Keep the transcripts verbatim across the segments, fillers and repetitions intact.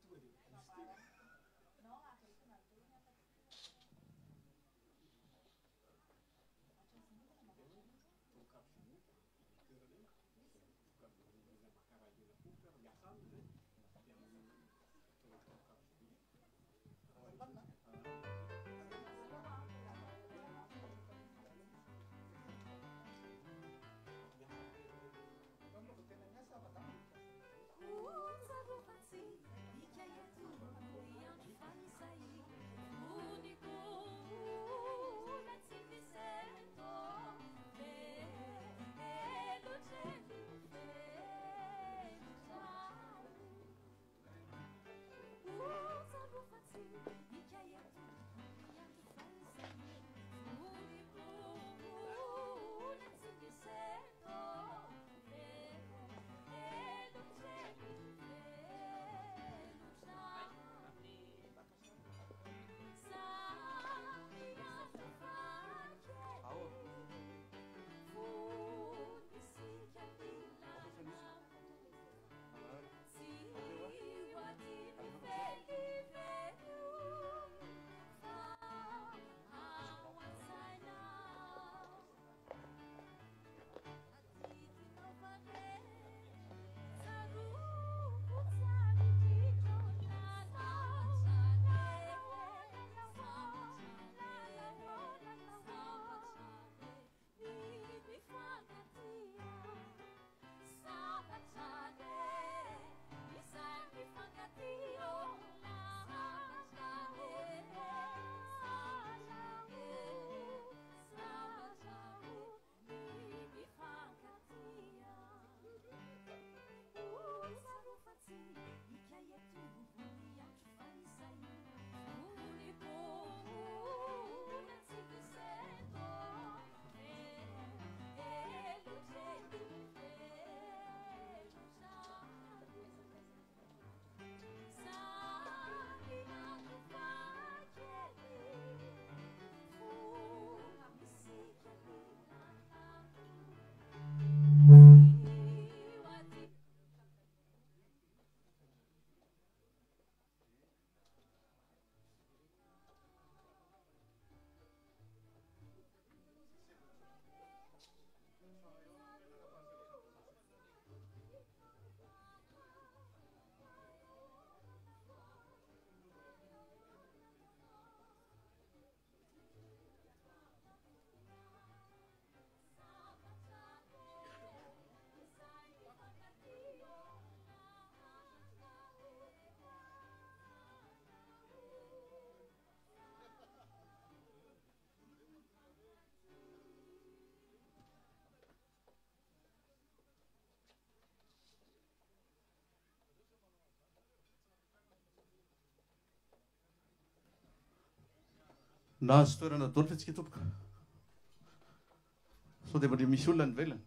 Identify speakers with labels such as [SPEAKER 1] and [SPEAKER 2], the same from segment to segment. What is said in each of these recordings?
[SPEAKER 1] nahazo toerana dolo fa tsika tompoka sao dia mbola misy olona ny velany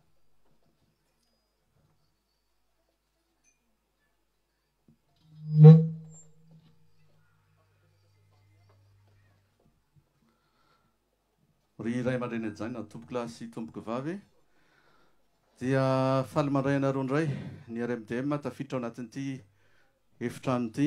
[SPEAKER 1] ry iray aman-dreny ajany na tompoka lahy sy tompoka vavy dia faly mandray anareo indray ny R M D M tafiditra ao anatin'ity efitrano ity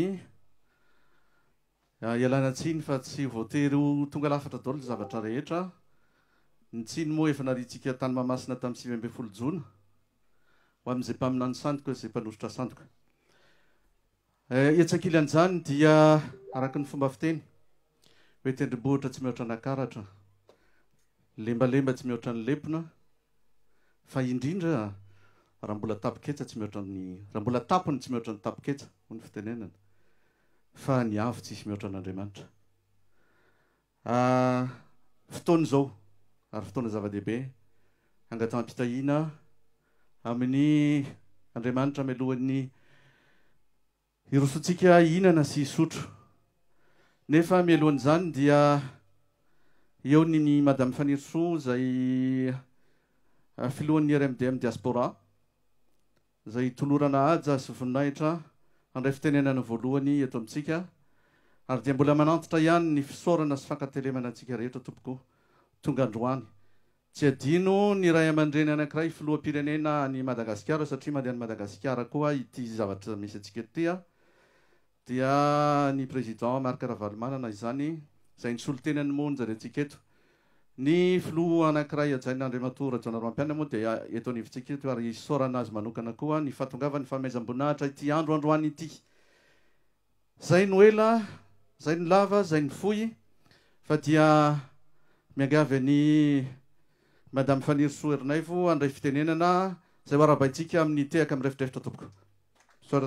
[SPEAKER 1] ialana tsiny fa tsy voatery ho tonga lafatra daholo ny zavatra rehetra ny tsiny moa efa naritsika tany Mahamasina tamin'ny sivy ambin'ny folo jona ho amin'izay mpaminany sandoka izay mpanositra sandoka etsak'ilan'izany dia araka ny fomba fiteny hoe tendrombohitra tsy mihoatra nakaratra lembalemba tsy mihoatra ny lepona fa indrindra raha mbola tapoketsa tsy mihoatra ny raha mbola tapony tsy mihoatra ny tapoketsa ho ny fitenenana fa ny avo tsisy mihoatra an'Andriamanitra fotoana izao ary fotoana zava-dehibe angataham-pitahiana amin'ny Andriamanitra mialohan'ny hirosotsika hihinana sy hisotro nefa mialohan'izany dia eo ny madame Fanirso izay filohan'ny R M D M diaspora izay tolorana haja sy voninahitra andray fitenenana voalohany eto amintsika ary dia mbola manantitra ihany ny fisaorana sy fankatelemana antsika rehetra tompoko tonga androany tsy adino ny ray aman-dreny anankiray filoham-pirenena ny Madagasikara satria mandeha any Madagasikara koa ity zavatra misy antsika ity dia ny président Marc Ravalomanana izany izay nisolo tenany monja rentsika eto ny filoha anankiray ajaina Andriamatora Rajaonarimampianina moa dia eto anivontsika eto ary isaorana azy manokana koa ny fahatongavany fahamaiza-boninahitra ity andro androany ity zay no ela zay no lava zay ny fohy fa dia miangavy ny madame Faniry Soa Erinaivo andray fitenenana zay ho arabaitsika amin'ny tehaka amin'ny refitrefitra tompoko soara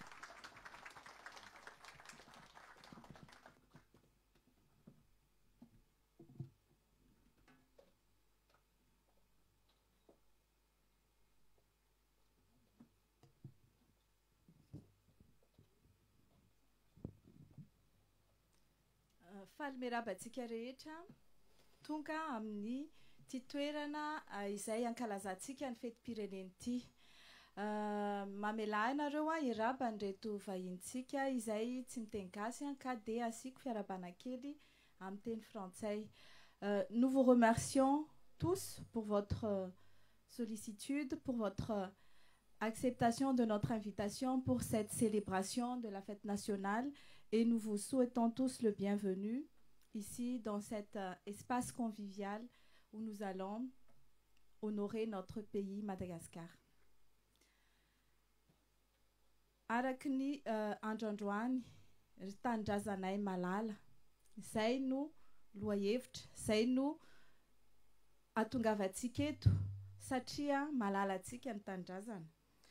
[SPEAKER 2] faly merabantsika rehetra tonga amin'ny ty toerana izay ankalazantsika ny fetim-pireneny ity mamela anareo a iraba nyreto vahintsika izay tsy miteny gasy ka de asiko fiarabana kely amin'ny teny frantsay. Nous vous remercions tous pour votre sollicitude, pour votre acceptation de notre invitation pour cette célébration de la fête nationale et nous vous souhaitons tous le bienvenu ici dans cet euh, espace convivial où nous allons honorer notre pays Madagascar. Arakni androandroany ry tanindrazanay malala zay no loahevitra zay no atongavantsika eto satria malala atsika ny tanindrazana.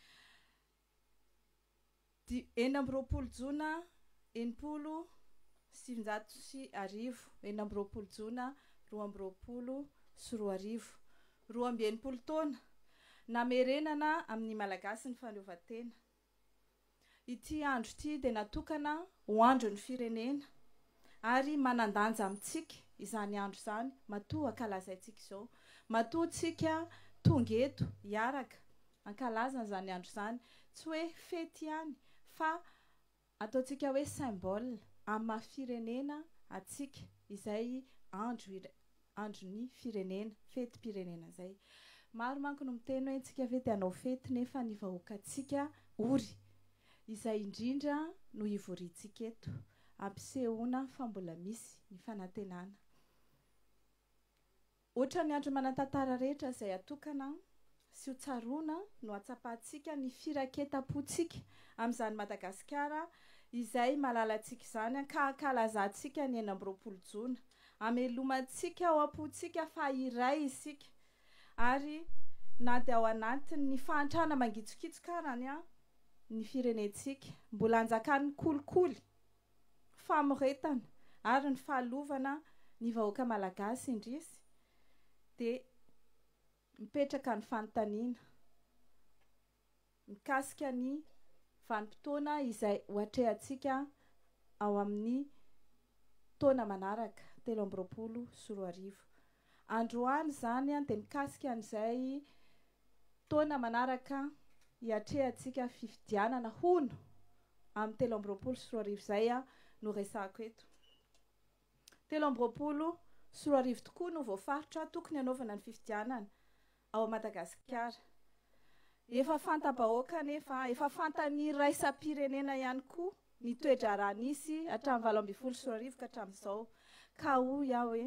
[SPEAKER 2] Enina amby roapolo jona enimpolo sivinjato sy arivo enina amby roapolo jona roa amby roapolo sy roa arivo roa amby enimpolo taona namerenana amin'ny malagasy ny fahaleovantena. Ity andro ity dia natokana ho andro ny firenena ary manandanja amintsika izany andro izany matoa ankalazaintsika izao matoa tsika tonga eto hiaraka ankalazana izany andro izany tsy hoe fety ihany fa ataontsika hoe symbole amin'ny maha-firenena atsika izay andro andron'ny firenena fety pirenena zay. Maro manko no miteny hoe tsika ve te hanao fety nefa ny vahoakantsika ory izay indrindra no ivoriantsika eto ampisehoana fa mbola misy ny fanantenana. Ohatra ny andro manan-tantara rehetra izay atokana sy ho tsaroana no atsapahantsika ny firaketam-potsika amin'izany Madagasikara izay malalantsika izany ka ankalazantsika ny enina amby roapolo jona amelomantsika ao am-pontsika fa iray isika ary na dia ao anatiny ny fahantrana mangitsokitsokarany a ny firenentsika mbola anjakan'ny kolikoly famoretana ary ny fahalovana ny vahoaka malagasy indrisy dia mipetraka ny fanontaniana mikasika ny vanim-potoana izay hoatrehantsika ao amin'ny taona manaraka telo amby roapolo sy roa arivo. Androany zany dia mikasika an'izay taona manaraka hiatrehantsika fifidianana hono amin'ny telo amby roapolo sy roa arivo zay a no resako eto. Telo amby roapolo sy roa arivo tokoa no voafaritra tokony hanaovana ny fifidianana ao Madagasikara. Efa fanta-bahoaka nefa efa fantany raisam-pirenena ihany koa ny toe-draharaha nisy hatramin'ny valo ambin'ny folo sy roa arivo ka hatramin'izao ka hoy aho hoe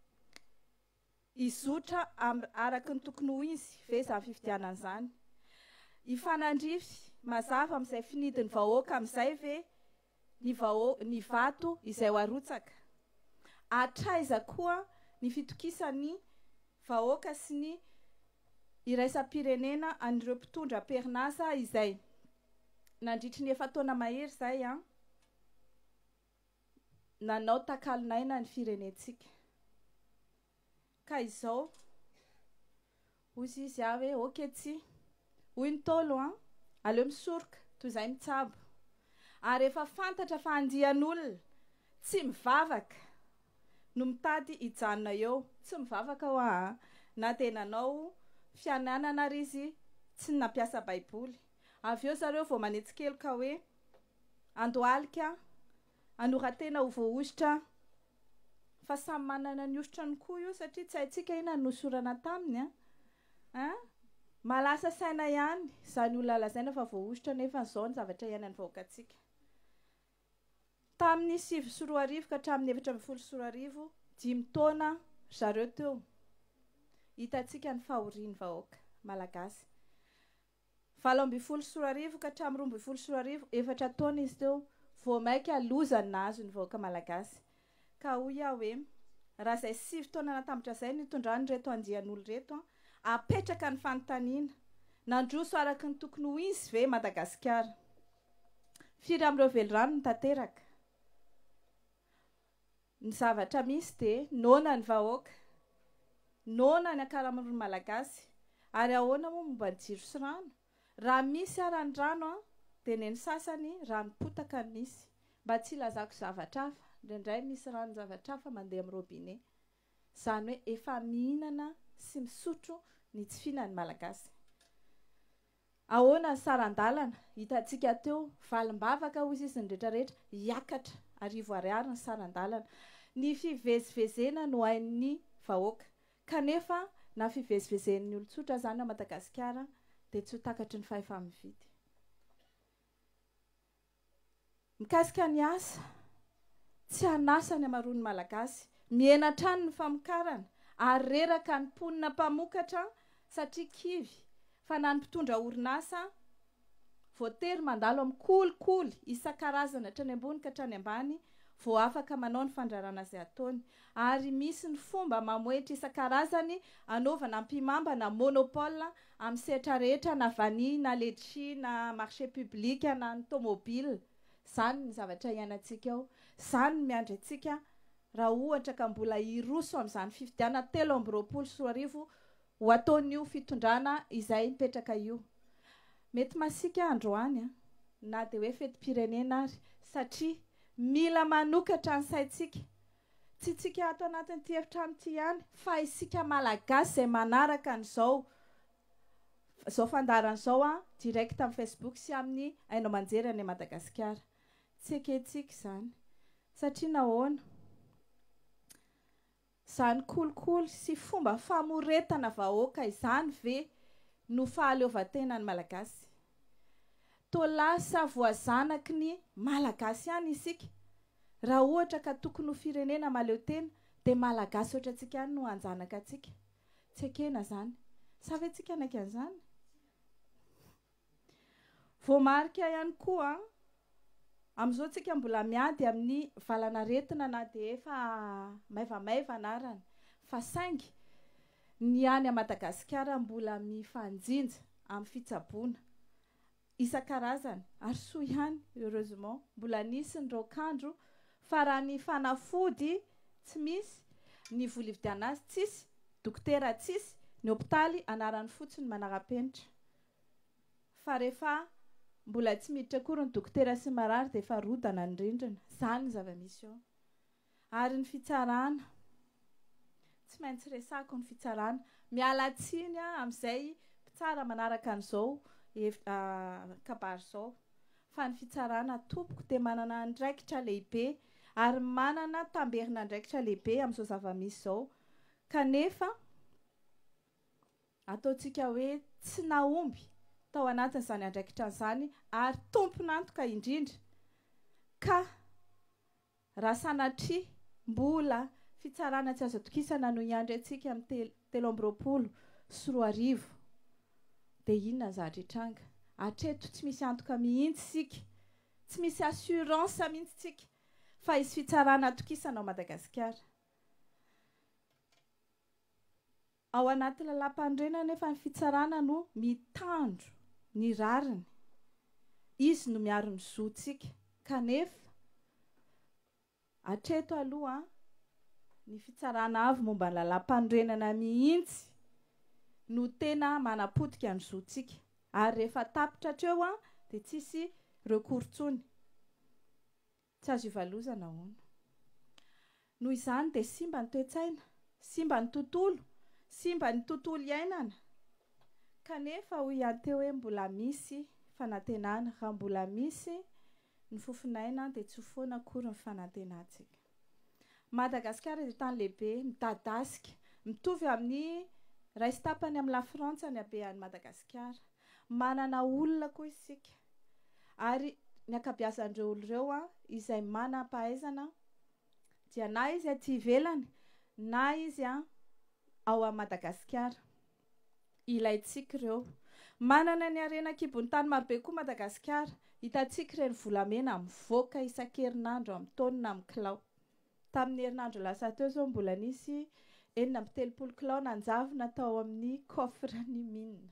[SPEAKER 2] izotra araky ny tokony ho izy ve izany fifidianana izany. Hifanandrify mazava amin'izay finidin'ny vahoaka amin'izay ve ny vaho ny vato izay ho arotsaka. Hatraiza koa ny fitokisan'ny vahoaka sy ny iraisam-pirenena an'ireo mpitondra perinasa izay nandritry ny efa taona mahery zay a nanao takalinaina ny firenentsika. Ka izao hozy izy aho hoe oketsy hoy ny tolo a aleo misoroka toy izay mitsabo ary efa fantatra fa andian'olona tsy mivavaka no mitady hijanona eo tsy mivavaka ho a na dia nanao fiananana ary izy tsy nampiasa baiboly avy eo zareo vao manetsikely ka hoe andohalika anoratena ho voaositra fa samy manana ny ositra ny koa io satria tsy haintsika ina nosorana taminy a malasa saina ihany izany olona lazaina fa voaositra nefa izao ny zavatra iainan'ny vahoakantsika. tamin'ny sivy sy roa arivo ka hatramin'ny efatra amby folo sy roa arivo dimy taona zareo teo hitantsika ny fahoriany vahoaka malagasy. Valo amby folo sy roa arivo ka hatramin'ny roa amby folo sy roa arivo efatra taona izy teo vao maika lozany nahazo ny vahoaka malagasy. Ka hoy aho hoe raha izay sivy taona natambatra izay nitondrany reto andian'olo reto apetraka ny fanontaniana nandroso araka ny tokony ho izy ve Madagasikara. Firy amin'ireo velorano ny tanteraka. Ny zavatra misy dia nona ny vahoaka, nona ny akaraman'olo malagasy, ary ahoana moa momba ny jiro sy rano. Raha misy ara ny rano a dia ny sasany raha mipotaka misy mba tsy ilazako zavatra hafa. Indraindray misy rano zavatra hafa mandeha amin'ny robinet. Izany hoe efa mihinana sy misotro ny tsy fihinan'ny malagasy. Ahoana ny saran-dalana hitantsika teo valim-bavaka hozy izy ny rehetrarehetra hiakatra arivo ariary ny saran-dalana. Ny fivezivezena no hain'ny vahoaka kanefa na fivezivezen'ny olon-tsotra zany a Madagasikara dia tsy ho takatry ny fahefa-mividy. Mikasika ny asa tsy hanasa ny amarony malagasy miena trano ny famokarana ary reraka ny mponina mpamokatra satria kivy fa na ny mpitondra orinasa voatery mandalo amin'ny kolikoly isan-karazana hatrany ambony ka hatrany ambany vao afaka manao ny fandrarana izay ataony. Ary misy ny fomba mamoetra isan-karazany anaovana ampimamba na monopole amin'ny sehatra rehetra na vany na letchi na marché public na ny tomobile. Izany ny zavatra iainantsika ao. Izany ny miandry antsika raha ohatra ka mbola hiroso amin'izany fifidiana telo amby roapolo sy roa arivo ho ataon'io fitondrana izay mipetraka io. Mety masika androany na dia hoe fetim-pirenena ary satria mila manokatra ny saintsika. Tsy tsika ato anatin'ity efitrano ity ihany fa isika malagasy izay manaraka an'izao izao fandaran'izao a direct amin'ny Facebook sy amin'ny haino aman-jery any Madagasikara. Tsy eketsika izany satria nahoana izany kolikoly sy fomba famoretana vahoaka izany ve no fahaleovan-tena ny malagasy. Toa lasa voazanaky ny malagasy ihany isika. Raha ohatra ka tokony ho firenena mahaleo-tena dia malagasy ohatra antsika ihany no hanjanaka antsika. Tsy ekena izany. Sa ve tsika anaiky an'izany? Voamarika ihany koa amin'izao tsika mbola miady amin'ny valanaretina na dia efa maivamaiva anarany fa saingy ny any a Madagasikara mbola mifanjinja amin'ny fitsaboana isan-karazany ary soa ihany heureusement mbola nisy ny raokandro fa raha ny fanafody tsy misy, ny vola ividiana azy tsisy, dokotera tsisy, ny hôpitaly anarany fotsiny manara-penitra. Fa rehefa mbola tsy miditra akory ny dokotera sy marary dia efa rodana ny rindrina. Izany ny zava-misy ao. Ary ny fitsarana tsy maintsy resako ny fitsarana. Miala tsiny amin'izay mpitsara manaraka an'izao kabary izao fa ny fitsarana tompoko dia manana andraikitra lehibe ary manana tamberina andraikitra lehibe amin'izao zava-misy izao kanefa ataontsika hoe tsy nahomby tao anatin'izany andraikitra izany ary tompon'antoka indrindra ka raha sanatria mbola fitsarana tsy azo atokisana no hiandry antsika amin'ny telo amby roapolo sy roa arivo dia inona ny zavatra hitranga. Hatreto tsy misy antoka mihitsy sika, tsy misy assurance mihitsy tsika fa isy fitsarana atokisana ao Madagasikara. Ao anaty lalam-pandrenana nefa ny fitsarana no mitandro ny rariny. Izy no miaro ny zontsika kanefa hatreto aloha ny fitsarana avy momba ny lalam-pandrenana mihitsy no tena manapotika ny zontsika ary rehefa tapitra hatreo a dia tsisy recours intsony. Tsy azo ivalozana hono. Noho izany dia simba ny toe-tsaina, simba ny tontolo, simba ny tontolo iainana. Kanefa hoy ihany teo hoe mbola misy fanantenana. Raha mbola misy ny fofinaina dia tsy foana akory ny fanantenantsika. Madagasikara dia tany lehibe midadasika mitovy amin'ny ray sy tapany amin'ny la Frantsa ny habehan'ny Madagasikara. Manana olona koa isika ary ny akabiazandreo olo reo a izay manam-pahaizana dia na izy aty ivelany na izy a ao a Madagasikara ilaitsika ireo manana ny arena kibony tany marobe koa Madagasikara hitantsika ireny volamena mivoaka isan-kerinandro amin'ny taonina amin'ny kilao tamin'ny herinandro lasa teo zao mbola nisy enina amby telopolo kilao nanjavona tao amin'ny coffre-ny mine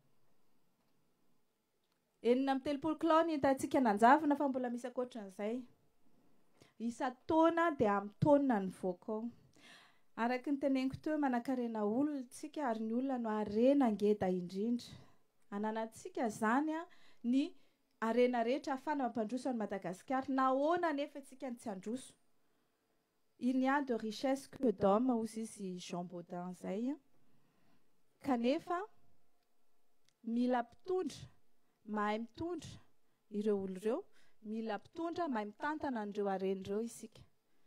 [SPEAKER 2] enina amby telopolo kilao ny hitantsika nanjavona fa mbola misy ankoatran'izay isa-taona dia amin'ny taonina ny voaka ao araky ny teneniko teo manan-karena olona tsika ary ny olona no arena ngeda indrindra ananatsika zany a ny arena rehetra ahafana mampandroso any Madagasikara nahoana nefa tsika ny tsy androso il n'y a de richesse que d'homme hozy izy Jean Baudin zay a kanefa mila mpitondra mahay mitondra ireo olo ireo mila mpitondra mahay mitantana an'ireo aren'ireo isika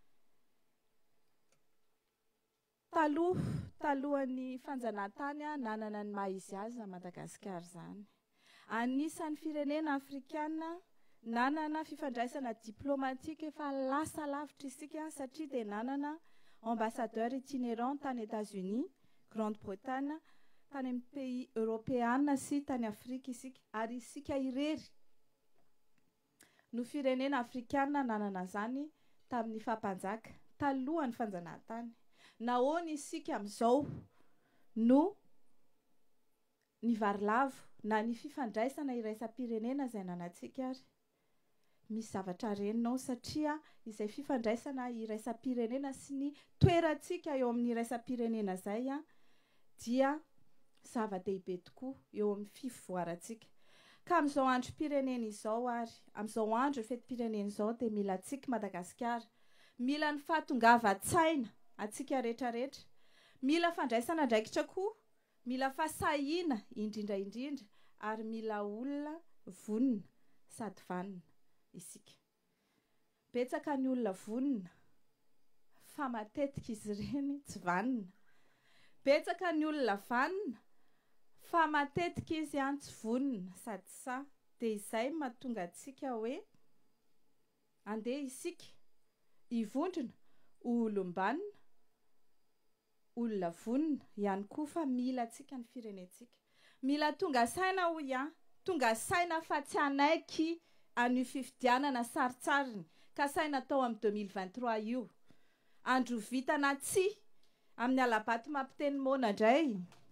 [SPEAKER 2] taloha talohan'ny fanjanahantany a nanana ny maha izy azy a Madagasikara zany anisan'ny firenena afrikana nanana fifandraisana diplomatique efa lasa lavitra isika satria dia nanana ambassadeur itinérant tany États-Unis Grande-Bretagne tany amin'ny pays européenne sy tany Afrika isika ary isika irery no firenena afrikana nanana zany tamin'ny fampanjaka talohan'ny fanjanahantany nahoana isika amin'izao no ny varilavo na ny fifandraisana iraisam-pirenena izay nanantsika ary misy zavatra reninao satria izay fifandraisana iraisam-pirenena sy ny toerantsika eo amin'ny iraisam-pirenena zay a dia zava-dehibe tokoa eo amin'ny fivoarantsika ka amin'izao androm-pirenena izao ary amin'izao andro fetim-pirenena izao dia mila antsika Madagasikara mila ny fahatongavan-tsaina atsika rehetrarehetra mila fandraisana ndraikitra koa mila fahasahiana indrindra indrindra ary mila olona vonina sady vanina isika betsaka ny olona vonina fa matetika izy ireny tsy vanina betsaka ny olona vanina fa matetika izy any tsy vonina sady sa dia izay mahatonga antsika hoe andeha isika hivondrona olom-banina olona vonina ihany koa fa mila antsika ny firenentsika mila tonga saina ho ia tonga saina fa tsy anaiky an'io fifidianana saritsariny ka saina tao amin'ny deux mille vingt-trois io andro vitana tsi amin'ny alabaty mampiteny mona indray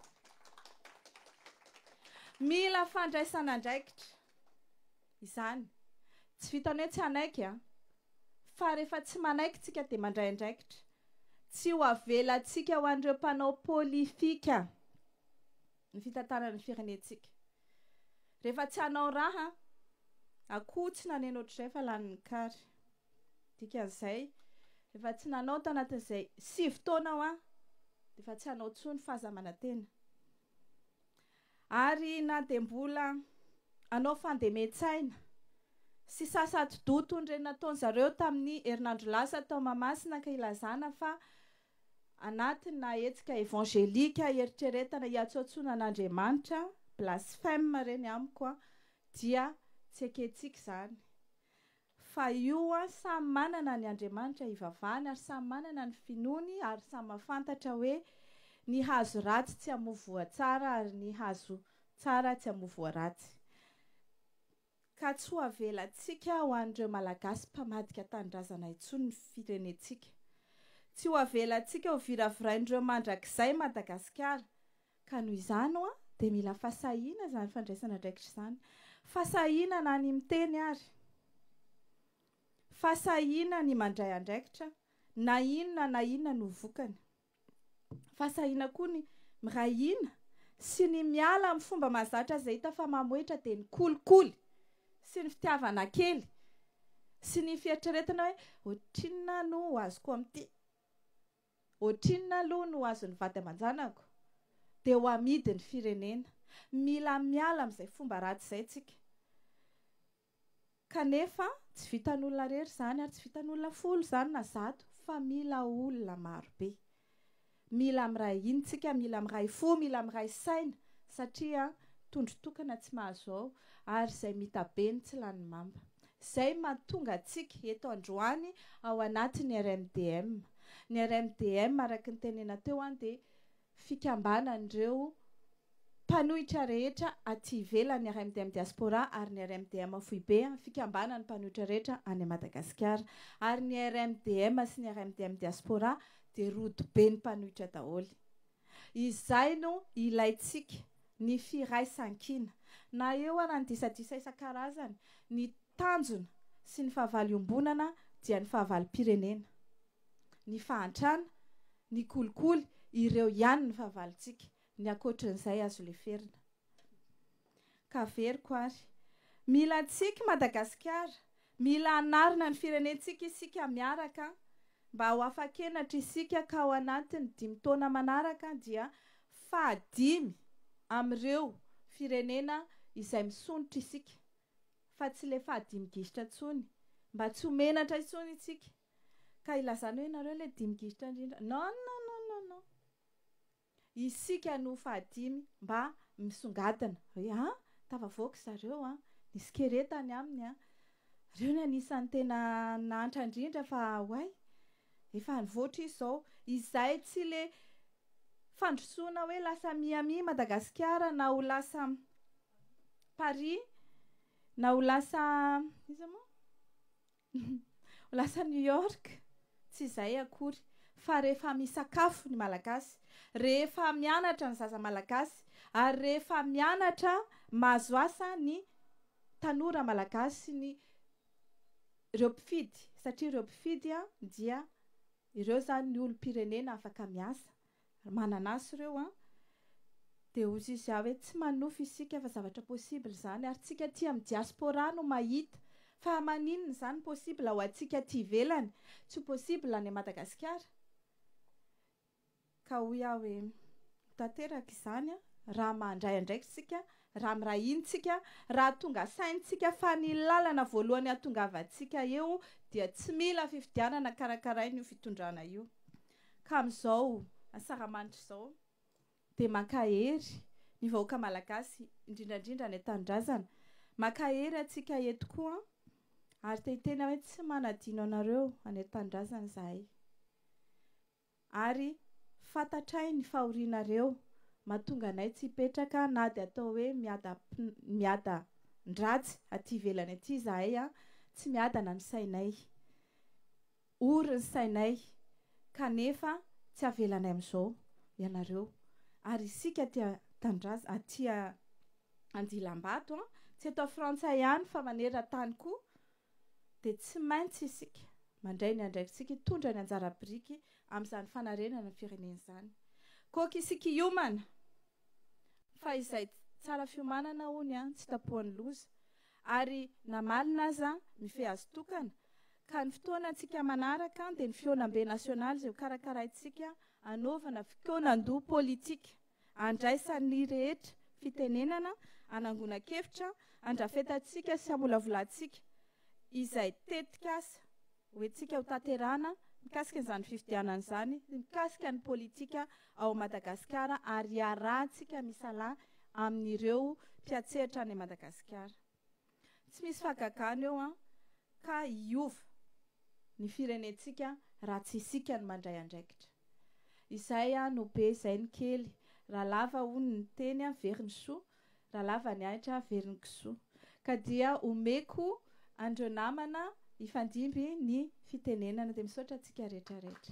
[SPEAKER 2] mila fandraisana ndraikitra izany tsy vitany hoe tsy anaiky a fa rehefa tsy manaiky tsika dia mandray andraikitra tsy ho avelantsika ho an'ireo mpanao polifika ny fitantanana ny firenentsika rehefa tsy hanao raha akoho tsy naneno ohatr'izay fa lany kary dikan'izay rehefa tsy nanao tanatin'izay sivy taonao a dia efa tsy hanao tsony fahazamanantena ary na dia mbola anao fandemetsaina sy sasatodoto ny reny nataony zareo tamin'ny herinandro lasa tao Mahamasina ka ilazana fa anatiny na hetsika evangelika eritreretana hiatsoatsoana an'Andriamanitra blasphème reny amiko a dia tsy eketsika izany fa io a samy manana ny Andriamanitra hivavahany ary samy manana ny finoany ary samy mahafantatra hoe ny hazo ratsy tsy hamovoa tsara ary ny hazo tsara tsy hamovoa ratsy ka tsy ho avelantsika ho an'ireo malagasy mpamadika tanindrazana intsony ny firenentsika tsy ho avelantsika ho viravirain'ireo mandrakizay Madagasikara ka noho izany a dia mila fahasahiana zany fandraisana ndraikitra izany fahasahiana na ny miteny ary fahasahiana ny mandray andraikitra na inona na inona no vokany fahasahiana koa ny mirahina sy ny miala amin'ny fomba mahazatra izay hita fa mamoetra dia ny kolikoly sy ny fitiavana kely sy ny fieritreretana hoe ohatrinona no azoko amin'ity ohatrinona aloha no azon'ny vady aman-janako dia ho amidy ny firenena mila miala amin'izay fomba ratsy izay tsika kanefa tsy vitan'olona rery izany ary tsy vitan'olona folo izany na zato fa mila olona marobe mila miray intsika mila miray fo mila miray saina satria tondro tokana tsy mahazo ao ary izay mitabeny tsy lany mamba zay mahatonga atsika eto androany ao anatin'ny R M D M. Ny R M D M araky ny tenena teo any dia fikambanan'ireo mpanohitra rehetra aty ivelan'ny R M D M diaspora ary ny R M D M foibe fikambanany mpanohitra rehetra any Madagasikara ary ny R M D M sy ny R M D M diaspora dia rodobe ny mpanohitra daholo. Izay no ilaitsika ny firaisan-kina na eo ary ny disadisa isan-karazany ny tanjona sy ny fahavaliombonana dia ny fahavali-pirenena, ny fahantrana, ny kolikoly ireo ihany ny fahavalitsika, ny akoatran'izay azo leferina. Ka veriko ary mila antsika Madagasikara, mila anarina ny firenentsika isika miaraka mba ho afa-kenatra isika ka ao anatiny dimy taona manaraka dia fahadimy amin'ireo firenena izay misonitra isika fa tsy le fahadimy gisitra ntsony mba tsy homenatra intsony isika ka ilazana hoe nareo le dimy gisitra indrindra. Non, non, non, non, non. Isika no fahadimy mba misongadina hoe ah tafavoaka zareo ah nisy keretany aminy ah reo ny anisan'ny tena nantra indrindra fa hoay efa nivoatra izao izay tsy le fandrosoana hoe lasa Miami Madagasikara na ho lasa Paris na ho lasa iza moa ho lasa New York, tsy izay akory fa rehefa misakafo ny malagasy, rehefa mianatra ny zaza malagasy ary rehefa mianatra mahazo asa ny tanora malagasy ny ireo mpifidy satria ireo mpifidy dia ireo zany ny olom-pirenena afaka miasa mananasy ireo a dia ozy izy hoe tsy manofa isika fa zavatra possible zany ary tsika aty amin'ny diaspora no mahita fa maninona zany possible ho atsika aty ivelany tsy possible any Madagasikara. Ka hoy aho hoe tanteraka izany raha mandray andraiky tsika, raha mirahintsika, raha tonga saintsika fa ny lalana voalohany ahatongavantsika eo dia tsy mila fifidianana karakaraina io fitondrana io. Ka amin'izao asaramanitra izao dia makahery ny vahoaka malagasy indrindrandrindra ny tanindrazana, makahery atsika eto koa ary tetena hoe tsy manadino anareo any tanindrazana zahay ary fantatray ny fahorianareo mahatonga anay tsy hipetraka na dia atao hoe miada miada ndratsy aty ivelany aty zahay a tsy miadana ny sainay, ory ny sainay kanefa tsy avelanay amin'izao ianareo ary isika aty tanindrazana aty Andilam-bato tsy eto Frantsay ihany fa maneran-tany koa dia tsy maintsy isika mandray ny andraikitsika hitondra ny anjara biriky amin'izany fanarenana ny firenena izany. Koka isika hiomana fa izay tsara fiomanana hony a tsy tapohan'ny loza ary namalina aza mifehy azy tokana ka ny fotoana antsika manaraka dia ny fionam-be nasionaly izay ho karakaraintsika anaovana fikonan-doha politika andraisan'ny rehetra fitenenana anangonakevitra andrafetantsika sy amolavolantsika izay tetika asa hoentsika ho tanterana mikasika an'izany fifidianana izany mikasika ny politika ao Madagasikara ary arahantsika misalahy amin'ireo mpiatsehatra any Madagasikara. Tsy misy fahagagana eo a ka hiova ny firenentsika raha tsy isika ny mandray andraikitra. Izay a no be izay ny kely raha lava hono ny teny a veriny soa, raha lava ny ahitra veriny kisoa ka dia omeko andreo namana ifandimby ny fitenenana dia misaotra antsika rehetra rehetra.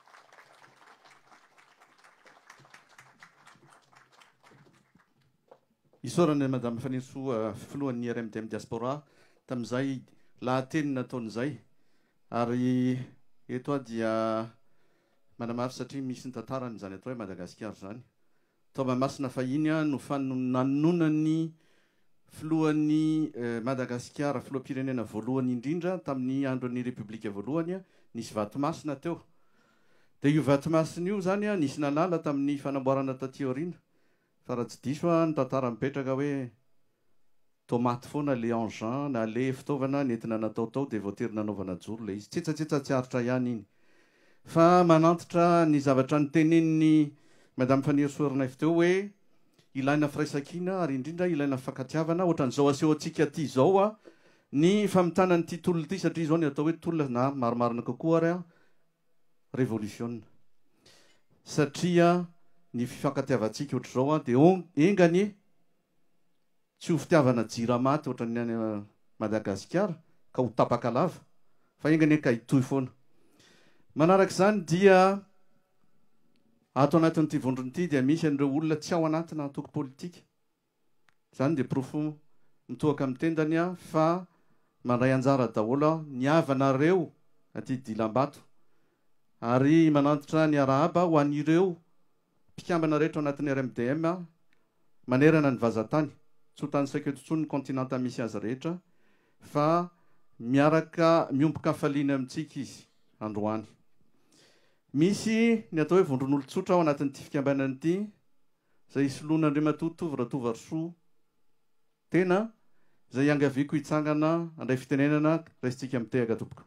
[SPEAKER 1] Isaorana Madame Fanintsoa filohan'ny R M D M diaspora tamin'izay lahateny nataon'izay ary eto a dia manamafy satria misy ny tantarany izany atao hoe Madagasikara zany. Tao Mahamasina fahiny a no nanonany filohan'ny Madagasikara filoham-pirenena voalohany indrindra tamin'ny andron'ny Repoblika voalohany nisy Vatomasina teo. Dia io Vatomasina io zany a nisy nalala tamin'ny fanamboarana taty aoriana fa raha tsy diso a ny tantara mipetraka hoe tomaty foana le engin na le fitaovana nentina natao tao dia voatery nanaovana joro le izy tsetsatsetsa tsy aritra ihany iny fa manantitra ny zavatra nyteneniny Madame Fanintsoa teo hoe ilaina firaisan-kina ary indrindra ilaina fankatiavana ohatran'izao aseho antsika aty izao a ny famitana nyity tolona ity satria zao ny atao hoe tolona na maromarina kokoa ary a révolution satria ny fifankatiavantsika ohatr'izao a dia engany tsy ho fitiavana jiramaty ohatra ny any Madagasikara ka ho tapaka lava fa engany ka hitohy foana. Manaraka izany dia ato anatin'ity vondron'ity dia misy an'ireo olona tsy ao anatina antoko politika. Izany dia profo mitohaka amin'ny tendany a fa mandray anjara daholo ny havanareo aty Dilambato ary manantitra ny arahaba ho an'ireo mpikambana rehetra ao anatin'ny R M D M manerana ny vazantany, tsy ho tany saika eto intsony ny kontinanta misy azy rehetra fa miaraka miomboka faliana amintsika izy androany. Misy ny atao hoe vondron'olon-tsotra ao anatin'ity fikambanana ity izay isoloan'Andriamatoa Tovy Rasoa tena izay angaviako hitsangana andray fitenenana raisitsika mitehaka tompoko.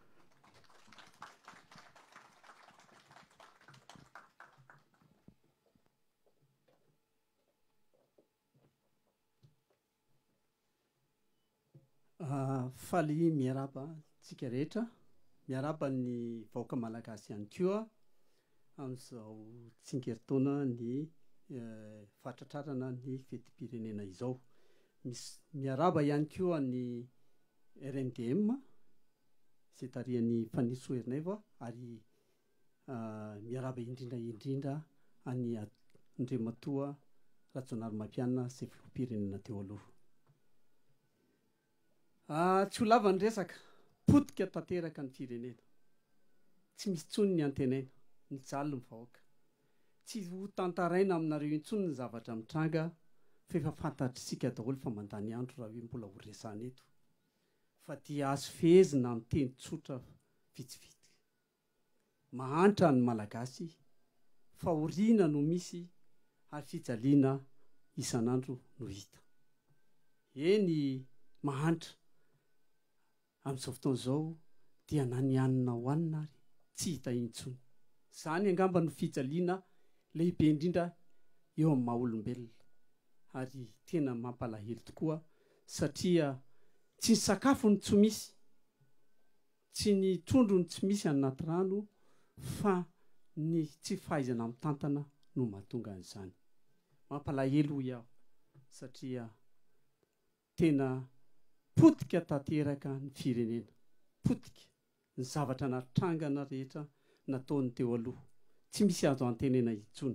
[SPEAKER 3] Faly miaraba tsika rehetra, miaraba ny vahoaka malagasy ihany koa amin'izao tsingeritaona ny fahatratrarana ny fetim-pirenena izao. Misy miaraba ihany koa ny R M D M izay tarihan'ny Fanintso Herinaivo ary miaraba indrindra indrindra any Andriamatoa Rajaonarimampianina izay filoham-pirenena teo aloha. Tsy ho lava ny resaka, potika tanteraka ny firenena, tsy misy tsony ny antenaina, mijaly ny vahoaka, tsy ho tantaraina aminareo intsony ny zavatra mitranga fa efa fantatritsika daholo fa mandany andro raha hoe mbola ho resahana eto, fa dia azo fehezina amin'ny teny tsotra vitsivitsy. Mahantra ny malagasy, fahoriana no misy ary fijaliana isan'andro no hita. Eny mahantra amin'izao fotoana izao dia nanianina hoanina ary tsy hita intsony. Izany angamba no fijaliana lehibe indrindra eo amin'ny maha-olombelona ary tena mampalahelo tokoa satria tsy ny sakafony tsy misy, tsy ny trondrony tsy misy anaty rano fa ny tsy fahaizana mitantana no mahatonga an'izany. Mampalahelo iaho satria tena potika tanteraka ny firenena, potika ny zavatra natrangana rehetra nataony teo aloha, tsy misy azo antenena intsony.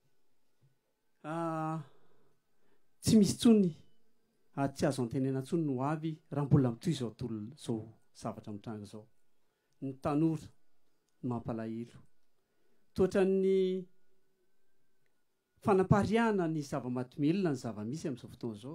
[SPEAKER 3] Tsy misy tsony ary tsy azo antenena intsony no avy raha mbola mitohy izao tolona izao zavatra mitranga izao. Ny tanora no mampalahelo, toatra ny fanampariahana ny zava-mahadomelina ny zava-misy amin'izao fotoana izao.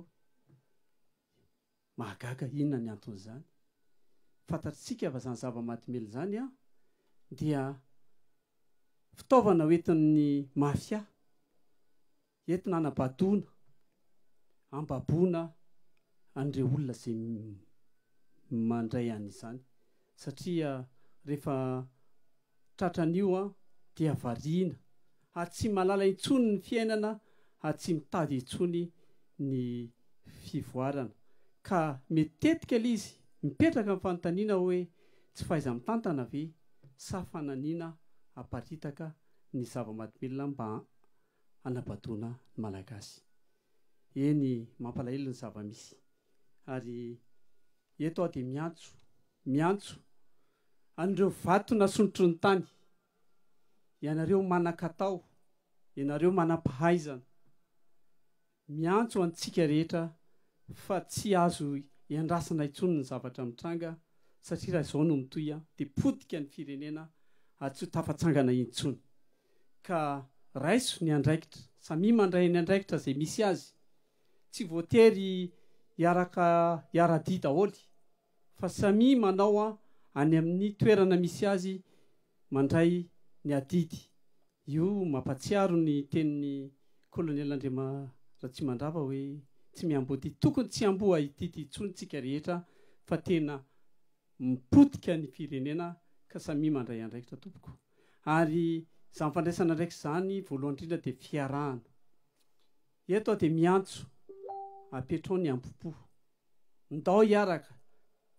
[SPEAKER 3] Mahagaga inona ny anton'izany? Fantatritsika fa izany zava-mahadomelina izany a dia fitaovana hoentin'ny mafia, entina hanabadoana, hambaboana an'ireo olona izay mandray an'izany satria rehefa tratran'io a dia variana ary tsy mahalala intsony ny fiainana ary tsy mitady intsony ny fivoarana. Ka metetika ilay izy mipetraka amin'ny fanontaniana hoe tsy fahaiza mitantana ve sa fananiana hamparitaka ny zava-mahadomelina mba hanabadoana ny malagasy. Eny mampalahelo ny zava-misy ary eto aho dia miantso, miantso an'ireo vato nasontro ny tany, ianareo manan-katao, ianareo manam-pahaizana, miantso antsika rehetra fa tsy azo iandrasana intsony ny zavatra mitranga satria raha izao no mitohy a dia potika ny firenena ary tsy ho tafatsangana intsony. Ka raiso ny andraikitra, samy mandray ny andraikitra izay misy azy, tsy voatery hiaraka hiara-dia daholo fa samy manao a any amin'ny toerana misy azy mandray ny adidy. Io mampatsiaro ny tenin'ny kolonely Andriama Ratsimandrava hoe tsy miamboa, tokony tsy amboa ididy intsony tsika rehetra fa tena mipotika ny firenena ka samy mandray andraikitra tompoko. Ary izany fandraisana andraikitra izany voalohany indrindra dia fiarahana. Eto aho dia miantso hapetrao ny ampopo, ndao hiaraka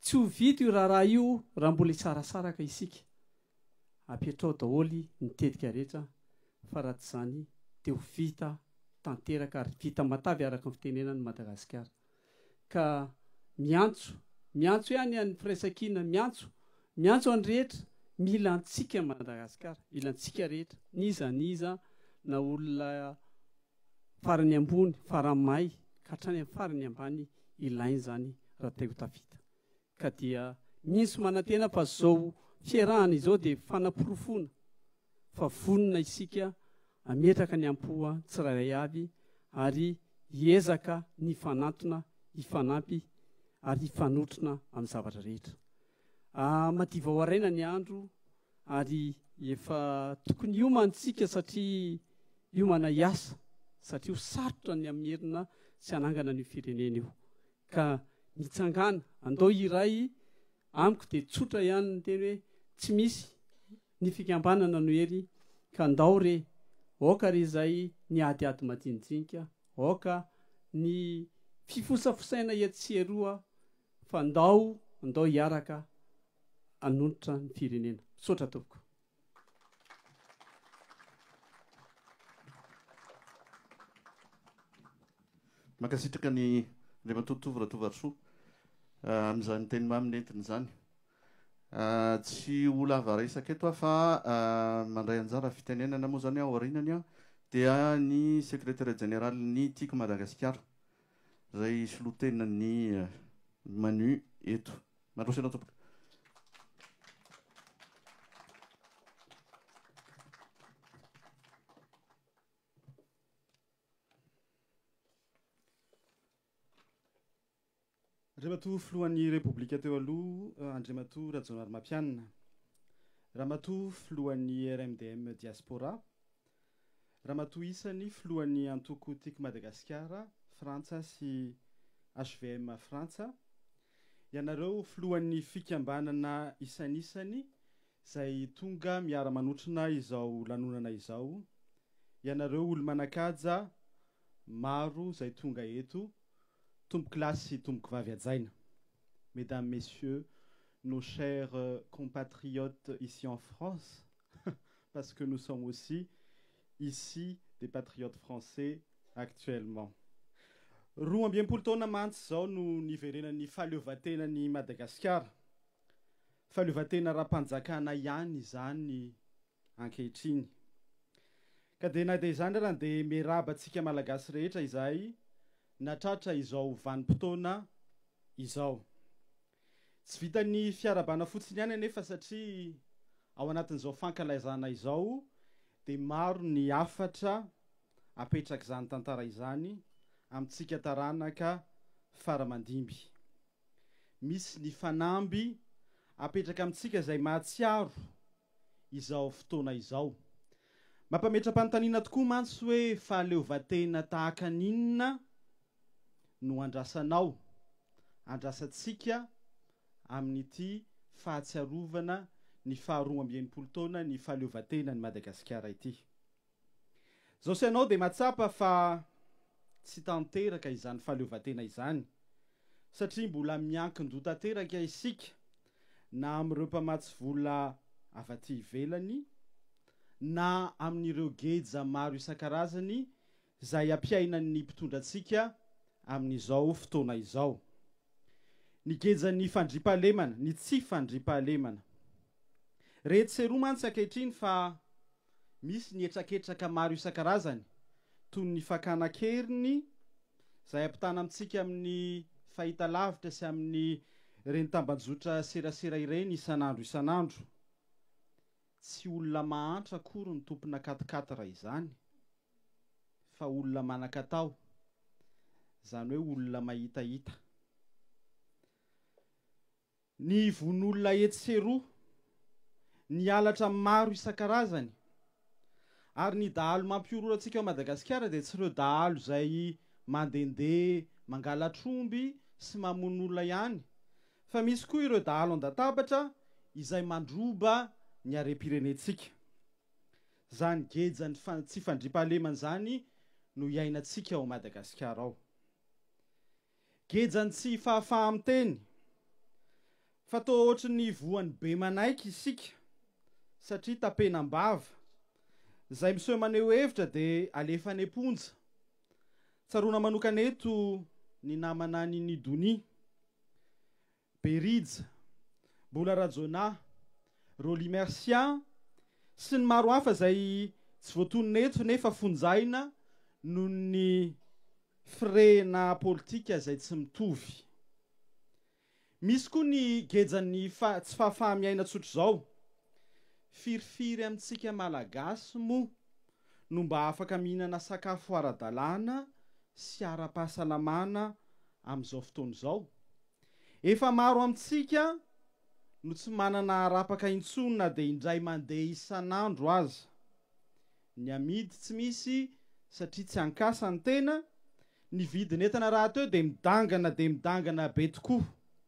[SPEAKER 3] tsy ho vita io raharaha io raha mbola hisarasaraka isika ampiatrao daholy nitetika rehetra fa raha tsy zany de ho vita tanteraka ary vita matavy araka ny fitenenany Madagasikara ka miantso miantso ihany any firaisan-kina miantso miantso any rehetra mila antsika Madagasikara mila antsika rehetra niza niza na olona farany ambony faramay ka hatrany amin'ny farany ambany ilainy zany raha te ho tafita ka dia misy manantena fa zao fiarahana izao de fanamporofona fa vonona isika ametraka ny ampoa tsirairay avy ary hiezaka ny fanantona hifanampy ary hifanotrona amin'ny zavatra rehetra madiva ho araina ny andro ary efa tokony iomantsika satria iomana hiasa satria ho sarotra ny amin'ny herina sy anangana ny firenena io ka mitsangana andao iray amiko de tsotra ihany ny teny hoe tsy misy ny fikambanana no hery ka andao re oka re zay ny adiady madinidinika oka ny fifosafosaina etsieroa fa andao andao hiaraka anonotra ny firenena sotra tompoko
[SPEAKER 1] makasitraka ny le matototovy ratovarosoa amin'izany teny maminy entiny zany tsy ho lava resaka eto a fa mandray anjara fitenenana moa zany ao arinany a dia ny secrétaire général ny tiako Madagasikara zay solotenany manu eto mandroso anao tompoko
[SPEAKER 4] Andriamatoa filohan'ny Repoblika teo aloha Andriamatoa Rajaonary Mampianina, Ramatoa filohan'ny R M D M Diaspora, Ramatoa isany filohan'ny antoko tiako Madagasikara, Frantsa sy H V M Frantsa, ianareo filohan'ny fikambanana isanisany zay tonga miara-manotrona izao lanonana izao, ianareo olo manakaja maro zay tonga eto, Tomboko klasy tomboko vavy ajaina. Mesdames, Messieurs, nos chers euh, compatriotes ici en France, parce que nous sommes aussi ici des patriotes français actuellement. Roa ambiam-polo taona mantsy zao no niverenan'ny fahaleovan-tenan'ny Madagasikara. Fahaleovan-tena ara-panjakana ihany zany ankehitriny. Ka de na de zany raha de miarabantsika malagasy rehetra izay natratra izao vanim-potoana izao. Tsy vitan'ny fiarabana fotsiny ihany anefa satria ao anatin'izao fankalazana izao de maro ny afatra apetraka izany tantara izany amintsika taranaka faramandimby. Misy ny fanamby apetraka amintsika zay mahatsiaro izao fotoana izao. Mampametra-panontaniana tokoa mantsy hoe fahaleovan-tena tahaka ninona no andrasanao, andrasantsika amin'ity fahatsiarovana ny faharoa amby enimpolo taona ny fahaleovan-tena ny Madagasikara ity. Zao sy anao de matsapa fa tsy tanteraka izany fahaleovan-tena izany, satria mbola miankin-doha tanteraka isika na amin'ireo mpamatsy vola avy aty ivelany na amin'ireo geja maro isan-karazany zay ampiainan'ny mpitondrantsika amin'izao fotoana izao. Ny gejany fandriampahalemana, ny tsy fandriampahalemana. Rehetra seroa mantsy ankehitriny fa misy ny etraketraka maro isan-karazany toy ny fakana-keriny zay ampitana amintsika amin'ny fahitalavitra sy amin'ny reny tambanjotra serasera ireny isan'andro isan'andro. Tsy olona mahantra akory ny tompona katikatara izany fa olona manan-katao, zany hoe olona mahitahita. Ny von'olona etseroa, ny halatra maro isan-karazany, ary ny dahalo mampiororantsika ao Madagasikara de tsy ireo dahalo zay mandendeha mangala tromby sy mamono olona ihany, fa misy koa ireo dahalo an-databatra izay mandroba ny harem-pirenentsika. Zany gejany fa- tsy fandriampahalemana zany no iainantsika ao Madagasikara ao. Gejany tsy fahafaha amin'ny teny, fatao ohatry ny voan'ny be manaiky isika satria tapenam-bava zay miseho maneho hevitra dia alefa ny emponja tsaroana manokana eto ny namana ny Nidoni, Berija, Bola Rajona, Roli Mercian sy ny maro hafa zay tsy voatonona eto nefa fonjaina noho ny frena politika zay tsy mitovy. Misy koa ny gejany fa, tsy fahafahamiaina tsotro zao, firifiry amintsika malagasy mo no mba afaka mihinana sakafo ara-dalàna sy ara-pahasalamana amin'izao fotoana izao. Efa maro amintsika no tsy manana harapaka intsony na dia indray mandeha isan'andro aza. Ny amidy tsy misy satria tsy ankasa ny tena, ny vidin'entana raha teo dia midangana dia midangana be tokoa.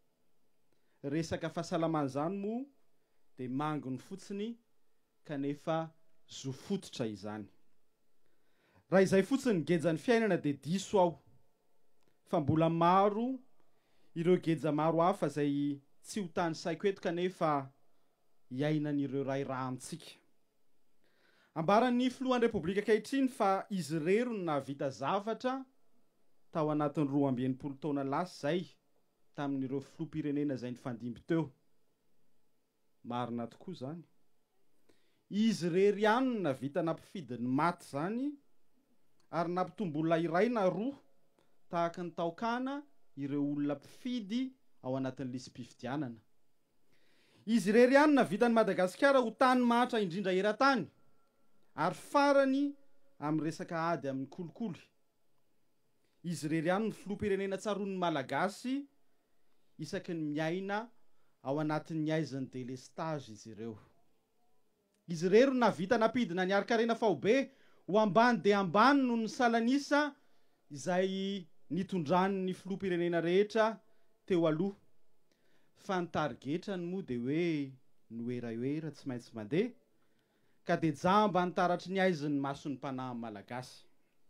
[SPEAKER 4] Resaka fahasalamana izany moa dia mangony fotsiny kanefa zo fototra izany. Raha izay fotsiny gejan'ny fiainana dia diso aho, fa mbola maro ireo geja maro hafa zay tsy ho tany saiko eto kanefa iainan'ireo ray rà amintsika. Ambaran'ny filohan'ny Repoblika ankehitriny fa izy rero no nahavita zavatra tao anatin'ny roa amby enimpolo taona lasa zay tamin'ireo filoham-pirenena zay nifandimby teo. Marina tokoa zany. Izy rery ihany no nahavita nampifidiny maty zany ary nampitombola iray na roa tahaka ny taokana ireo olona mpifidy ao anatin'ny lisam-pifidianana. Izy rery ihany nahavita ny Madagasikara ho tany mahatra indrindra eran-tany ary farany amin'ny resaka ady amin'ny kolikoly. Izy rery ihany ny filoham-pirenena tsaroan'ny malagasy isaky ny miaina ao anatin'ny aizan'ny délestage izy ireo. Izy rery no nahavita napidina ny ari-karena faobe ho ambany dia ambany noho ny salanisa izay nitondran'ny filoham-pirenena rehetra teo aloha. Fa ny tarigetrany moa dia hoe noeraoera tsy maintsy mandeha ka dia jamba nitaratry ny aizan'ny mason'ny mpanahy malagasy.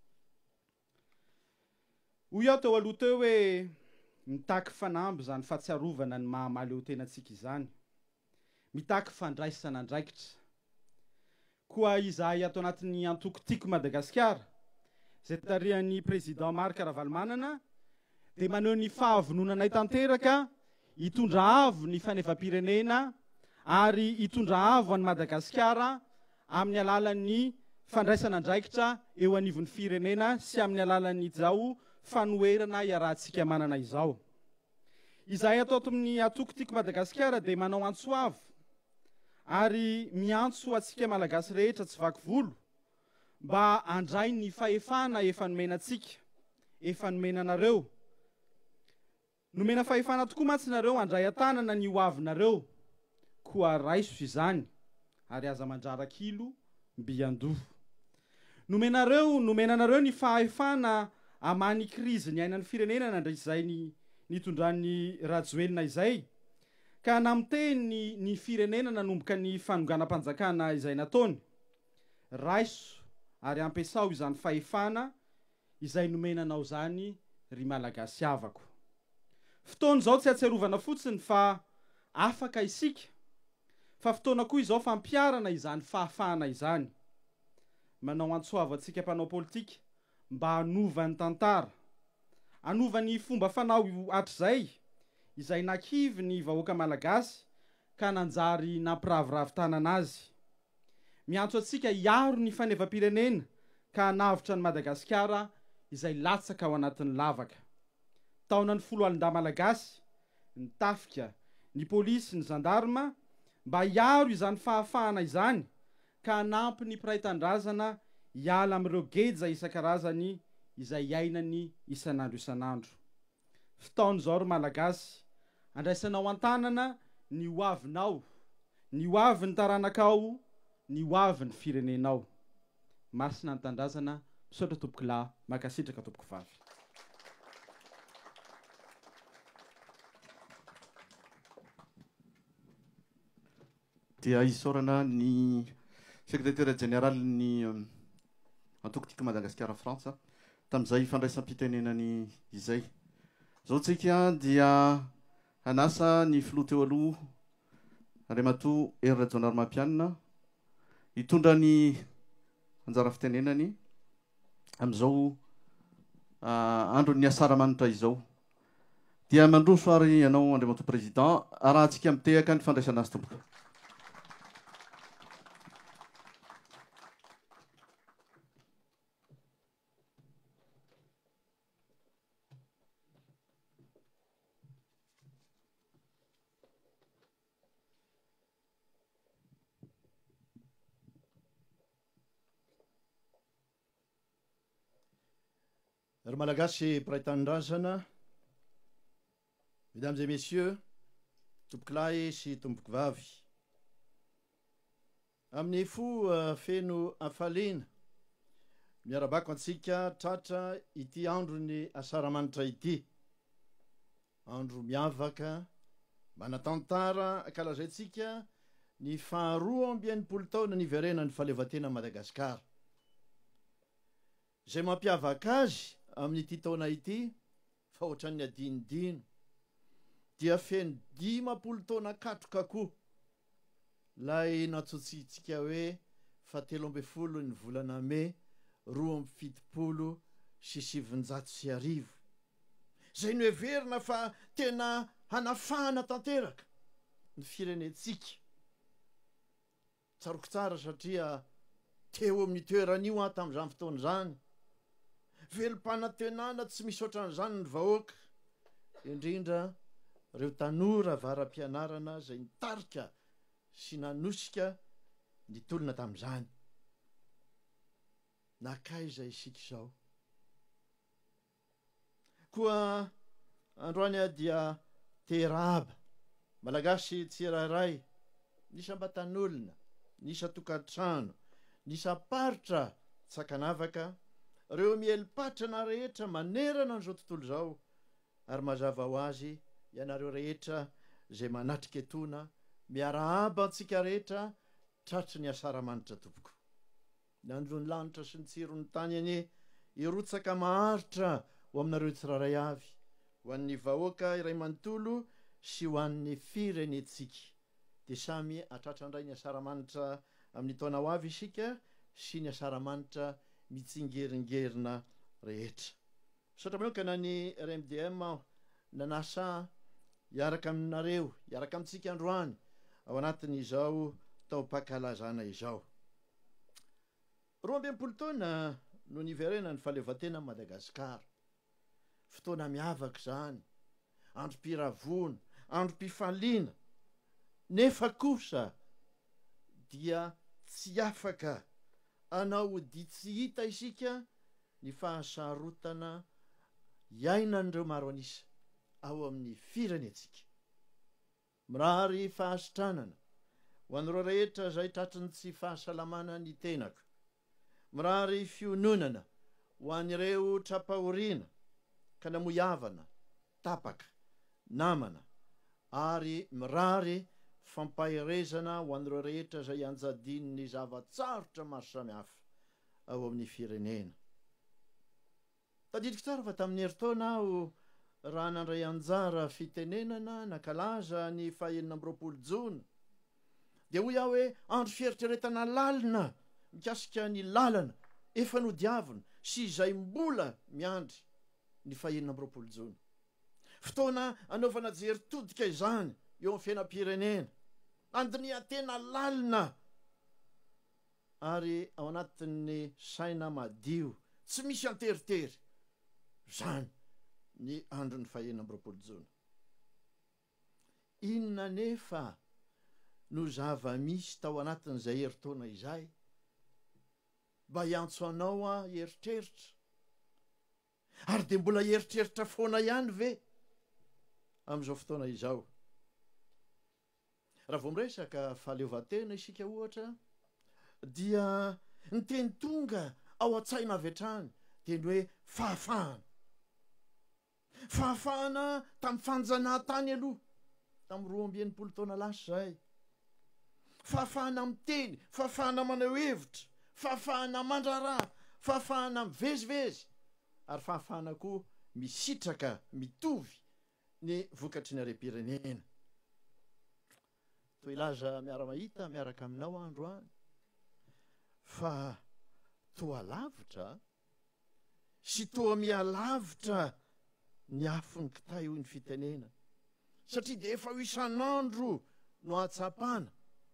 [SPEAKER 4] Hoy aho teo aloha teo hoe mitaky fanamby zany fahatsiarovana ny mahamaly eo tenantsika izany, mitaky fandraisana andraikitra. Koa izahay ato anatin'ny antoko-tiako Madagasikara zay tarihan'ny président Marc Ravalomanana dia maneho ny fahavononanay tanteraka hitondra avo ny fanefam-pirenena ary hitondra avo an'i Madagasikara amin'ny alalan'ny fandraisana andraikitra eo anivon'ny firenena sy amin'ny alalan'ny izao fanoerana iarahantsika manana izao. Izahay ato amin'ny atoko-tiako Madagasikara dia manao antso avo ary miantso atsika malagasy rehetra tsy vaky volo mba andray ny fahefana efa nomena antsika, efa nomena anareo. Nomena fahefana tokoa mantsy nareo andray an-tanana ny hoavinareo, koa raiso izany ary aza mandrara kilo mbiandoha. Nomenareo, nomenanareo ny fahefana amany krizy ny ainan'ny firenena nandrisizay ny nitondran'ny Rajoelina izay, ka namiteny ny firenena nanomboka ny fanonganam-panjakana izay nataony. Raiso ary ampiasao izany fahefana izay nomenanao zany ry malagasy havako. Fotoana izao tsy atsiarovana fotsiny fa afaka isika, fa fotoana koa izao fampiarana izany fahafahana izany. Manao antsoavo atsika mpanao politika mba hanova ny tantara, hanova ny fomba fanao hatrizay izay nakivy ny vahoaka malagasy ka nanjary nampiraviravin-tanana azy. Miantso atsika hiaro ny fanefam-pirenena ka hanavitra ny Madagasikara izay latsaka ao anatin'ny lavaka. Taonan'ny folo alin-dà malagasy, ny tafika, ny polisy, ny zandarma mba hiaro izany fahafahana izany ka hanampy ny mpiray tandrazana hiala amin'ireo geja isan-karazany izay iainany isan'andro isan'andro. Fitaon'izao ry malagasy, andraisanao an-tanana ny hoavinao, ny hoavin'ny taranakao, ny hoavin'ny firenenao. Masina ny tandrazana, misaotra tompoko lahy, makasitraka tompoko vavy.
[SPEAKER 1] Dia isaorana ny secrétaire général ny antoko-tiako Madagasikara Frantsa tamin'izay fandraisam-pitenenany izay. Zao tsika dia anasa ny filoha teo aloha Andriamatoa Hery Rajaonarimampianina hitondra ny anjara fitenenany amin'izao andro ny asaramanitra izao dia mandroso ary ianao Andriamatoa Président arahantsika mitehaka ny fandraisana azy tomboka.
[SPEAKER 5] Ry malagasy mpiray tanindrazana, mesdames et messieurs, tomboky lahy sy tomboky vavy, amin'ny fo uh, feno afaliana miarabako antsika tratra ity andro ny asaramanitra ity, andro miavaka manatantara akalazaitsika ny faharoa amby enimpolo taona niverenany fahaleovantena Madagasikara. Zay mampiavaka azy amin'ity taona ity fa ohatran'ny adinodino dia feno dimapolo taona katroka koa lay natsotsitsika hoe fatelo amby folo ny volana May roa amby fitopolo sy sivinjato sy arivo, zay no heverina fa tena hanafahana tanteraka ny firenetsika. Tsaroko tsara satria teo amin'ny toeran'io aho tamin'izany fotoana zany, velom-panantenana tsy misy ohatran'izany ny vahoaka, indrindra reo tanora varam-pianarana zay nitarika sy nanosika ny tolona tamin'izany. Nakaiza isika izao? Koa androany dia teraba, malagasy tsirairay, nisa ambatan'olona, nisa tokantrano, nisa paritra Sakanavaka, reo mielipatrana rehetra manerana an'izao tontolo zao, ary mazava ho azy ianareo rehetra zay manatrika etona miarahaba antsika rehetra tratry ny asaramanitra tompoko. Nandrony lanitra sy ny tsiron'ny tany anie irotsaka maharitra ho aminareo tsirairay avy, ho an'ny vahoaka iray manontolo sy ho an'ny firenetsika. De samy atratrandray ny asaramanitra amin'ny taona ho avy isika sy ny asaramanitra mitsingeringerina rehetra. Sotra manokana ny R M D M nanasa iaraka aminareo, iaraka amintsika androany ao anatin'izao taom-pakalazana izao. Roa amby enimpolo taona no niverenany fahaleovantena Madagasikara. Fotoana miavaka zany, androm-piravona, androm-pifaliana, nefa kosa dia tsy afaka anao dia tsy hita isika ny fahasarotana iainan'ireo maro anisa ao amin'ny firenetsika. Mirary fahasitranana ho an'ireo rehetra zay tratriny tsy fahasalamana ny tenaka, mirary fiononana ho an'ireo trapahoriana ka namoiavana, tapaka, namana, ary mirary fampahirezana ho an'ireo rehetra zay anjadin'ny zavatsarotra maro samihafa ao amin'ny firenena. Tadidiko tsara fa tamin'ny herintaona aho raha nandray anjara fitenenana nakalaza ny fahaenina amby roapolo jona, dia hoy aho hoe andro fieritreretana lalina mikasika ny lalana efa nodiavina sy izay mbola miandry ny fahaenina amby roapolo jona. Fotoana anaovana jeritodika izany eo amin'ny fiainam-pirenena, andiniantena lalina ary ao anatin'ny saina madio tsy misy anteritery, zany ny andron'ny fahaenina amby roapolo jona. Inona nefa no zava-misy tao anatin'izay herintaona izay mba hiantso anao a heritreritra, ary de mbola heritreritra foana ihany ve amin'izao fotoana izao? Raha vao miresaka fahaleovantena isika ohatra, dia ny teny tonga ao an-tsaina avy hatrany dia ny hoe fahafahana. Fahafahana tamin'ny fanjanahantany aloha, tamin'ny roa amby enimpolo taona lasa zay. Fahafahana miteny, fahafahana manao hevitra, fahafahana mandraraha, fahafahana mivezivezy, ary fahafahana koa misitraka mitovy ny vokatry ny harem-pirenena. Toa ilaza miara-mahita miaraka aminao androany fa toa lavitra sy toa mialavitra ny afony kitay hoy ny fitenena satria dia efa ho isan'andro no atsapana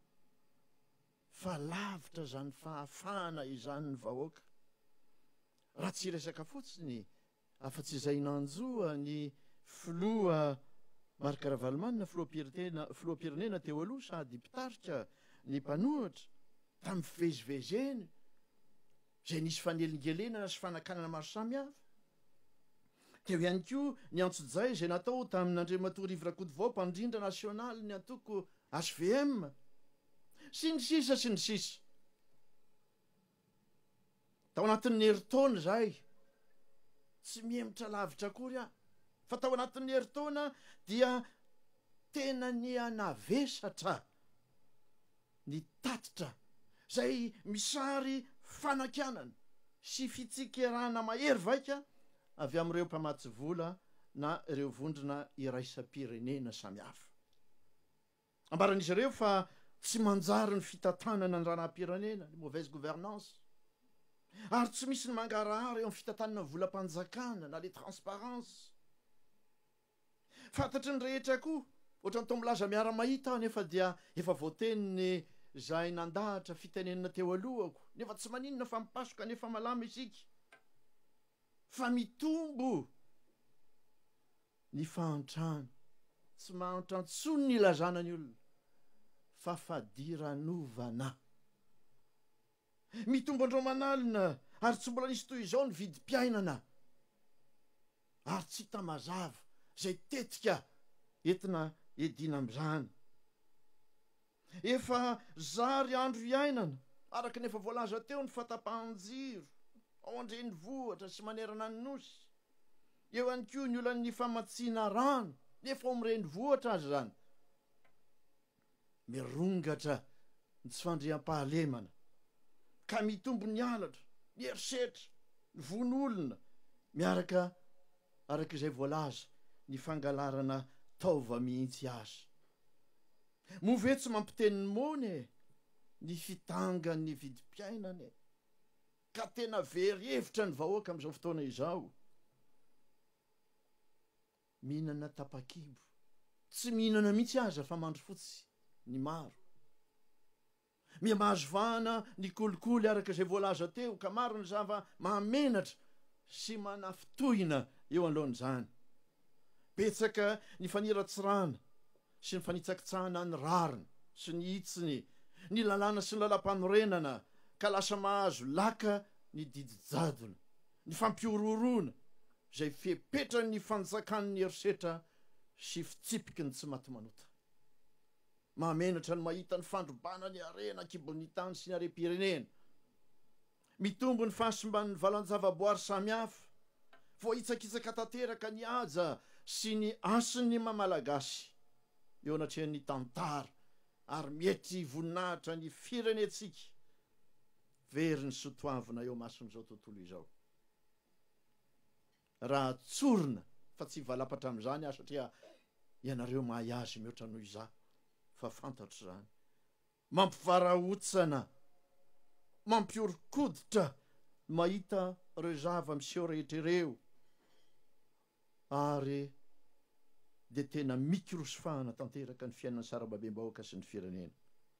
[SPEAKER 5] fa lavitra zany fahafahana izany ny vahoaka. Raha tsy resaka fotsiny afa-tsy izay nanjoa ny filoha Marc Ravalomanina filoham-pirenena teo aloha sady mpitarika ny mpanohitra tamin'ny fivezivezeny izay nisy fanelingelenana sy fanakanana maro samihafa. Teo ihany koa ny antso-jay izay natao tamin'Andriamatoa Rivorakodivao mpandrindra nasionaly ny antoko H V M sy ny sisa sy ny sisa. Tao anatin'ny herintaona zay tsy miemotra lavitra akory aho fa tao anatin'ny herintaona dia tena ny anavesatra ny tatitra zay misary fanakanana sy fitsikerana mahery vaika avy amin'ireo mpamatsy vola na ireo vondrona iraisam-pirenena samihafa. Ambaran'izy ireo fa tsy manjary ny fitantanana ny ranaham-pirenena, ny mauvaise gouvernance, ary tsy misy ny mangarahara eo amin'ny fitantanana ny volam-panjakana na le transparence. Fantatry ny rehetra koa ohatrany tao milaza miara-mahita nefa dia efa voateniny zay nandahatra fitenenana teo alohako nefa tsy maninona fa mipasoka nefa malama isika fa mitombo ny fahantrana tsy mahantrantsoa ny ilazana ny olona fa fadiranovana. Mitombo andreo manalina ary tsy mbola nisy toy izao ny vidim-piainana ary tsy hita mazava zay tetika entina edina amin'izany. Efa zary andro iainana araka nefa voalaza teo ny fatapahan-jiro ao andreny vohatra sy manerana ny nosy. Eo ihany koa ny olan'ny famatsiana rano nefa ao amin'ireny vohatra azy zany. Mirongatra ny tsy fandriam-pahalemana ka mitombo ny halatra, ny herisetra, ny von'olona miaraka araka izay voalaza ny fangalarana taova mihitsy azy. Move tsy mampiteny mony ny fitangany vidim-piainany ka tena very hevitra ny vahoaka amin'izao fotoana izao. Mihinana tapakibo, tsy mihinana mihitsy aza fa mandro fotsy ny maro. Miamazo vahana ny kolikoly araka izay voalaza teo ka maro ny zava mahamenatra sy manafitohina eo alohan'izany. Betsaka ny faniratsirana sy ny fanitsakitsahana ny rariny sy ny hitsiny, ny lalàna sy ny lalam-panorenana ka lasa mahazo laka ny didijadona, ny fampiororona izay fepetra ny fanjakan'ny herisetra sy fitsipiky ny tsy maty manota. Mahamenatra ny mahita ny fandrobana ny arena kibon'ny tany sy ny harem-pirenena. Mitombo ny fahasimban'ny valan-javaboary samihafa, voaitsakitsaka tanteraka ny haja sy ny asiny mamalagasy eo anatrehan'ny tantara ary mety voninahitra ny firenetsika very ny sotoavina eo mason'izao tontolo izao. Raha tsorina fa tsy valapatra amin'izany aho satria ianareo mahay azy mihoatra noho izaho fa fantatro zany. Mampivarahontsana, mampiorokoditra mahita ireo zava miseho rehetra ireo ary dia tena mikrosofahana tanteraka ny fiainana sarababem-bahoaka sy ny firenena.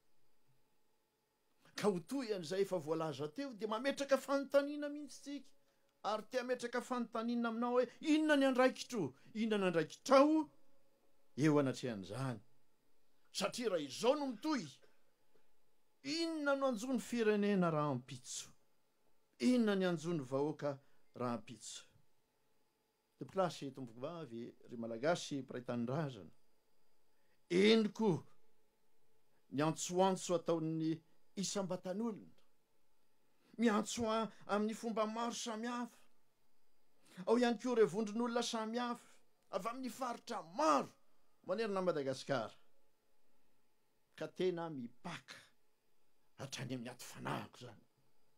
[SPEAKER 5] Ka ho toy an'izay efa voalaza teo dia mametraka fanontaniana mihitsy tsika ary tia metraka fanontaniana aminao hoe inona ny andraikitro, inona ny andraikitrao eo anatrehan'izany. Satria raha izao no mitohy, inona no anjony firenena raha ampitso, inona ny anjony vahoaka raha ampitso. Demoklasy tomboko vavy ry malagasy mpiray tanindrazana, eniko ny antsoantso ataon'ny isam-batan'olona, miantso amin'ny fomba maro samihafa. Ao ihany koa ireo vondron'olona samihafa avy amin'ny faritra maro manerana Madagasikara ka tena mipaka hatrany amin'ny ato fanahiko zany.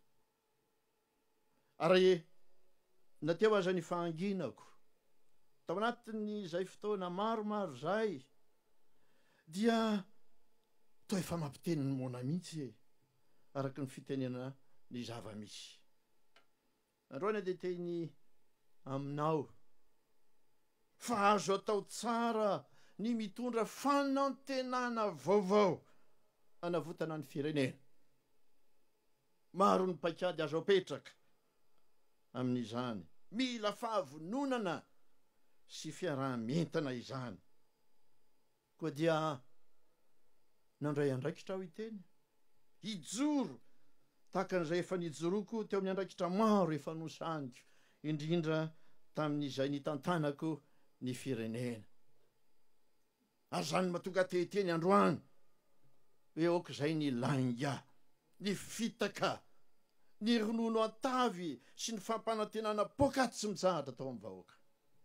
[SPEAKER 5] Ary nateo aza ny fahanginako tao anatiny izay fotoana maromaro zay dia to efa mampiteny ny mona mihitsy e araky ny fitenena ny zava-misy. Androany dia teny aminao fa azo atao tsara ny mitondra fanantenana vaovao anavotana ny firenena. Maro ny paikady azo apetraka amin'izany, mila fahavononana sy fiarah-mentana izany. Koa dia nandray andraikitra aho iteny hijoro tahaka an'izay efa nijoroko teo amin'ny andraikitra maro efa nosaniko, indrindra tamin'izay nitantanako ny firenena. Ary zany mahatonga teheteny androany hoe aok'izay ny lainga, ny fitaka, ny ronono atavy sy ny fampanantenana pokaty tsy mitsahatra tao amin'ny vahoaka.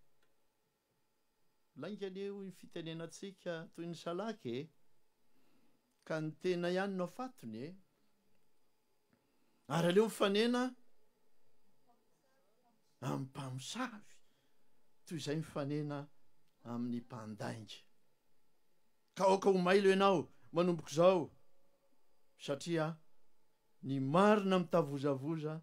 [SPEAKER 5] Lainganeo ny fitenenantsika toy ny salaky e, ka ny tena ihany no afatony e. Ary aleo mifanena amin'ny mpamosavy toy izay mifanena amin'ny mpandainga. Ka aoka ho mailo ianao manomboka izao, satria ny marina mitavozavoza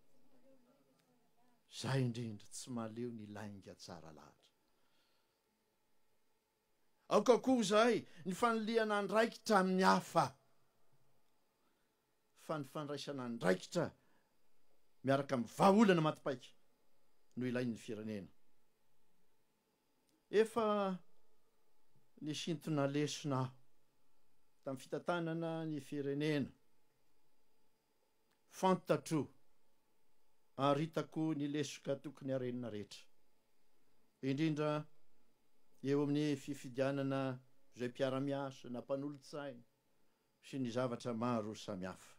[SPEAKER 5] zay indrindra tsy maleo ny lainga tsara lahatra. Aoka koa zay ny fanoliana andraikitra amin'ny hafa, fa ny fandraisana andraikitra miaraka amin'ny vahaolana matipaika no ilain'ny firenena. Efa nisintona lesona tamin'ny fitantanana ny firenena, fantatro ary hitako ny lesoka tokony harenina rehetra, indrindra eo amin'ny fifidianana izay mpiara-miasa na mpanolontsaina sy ny zavatra maro samihafa.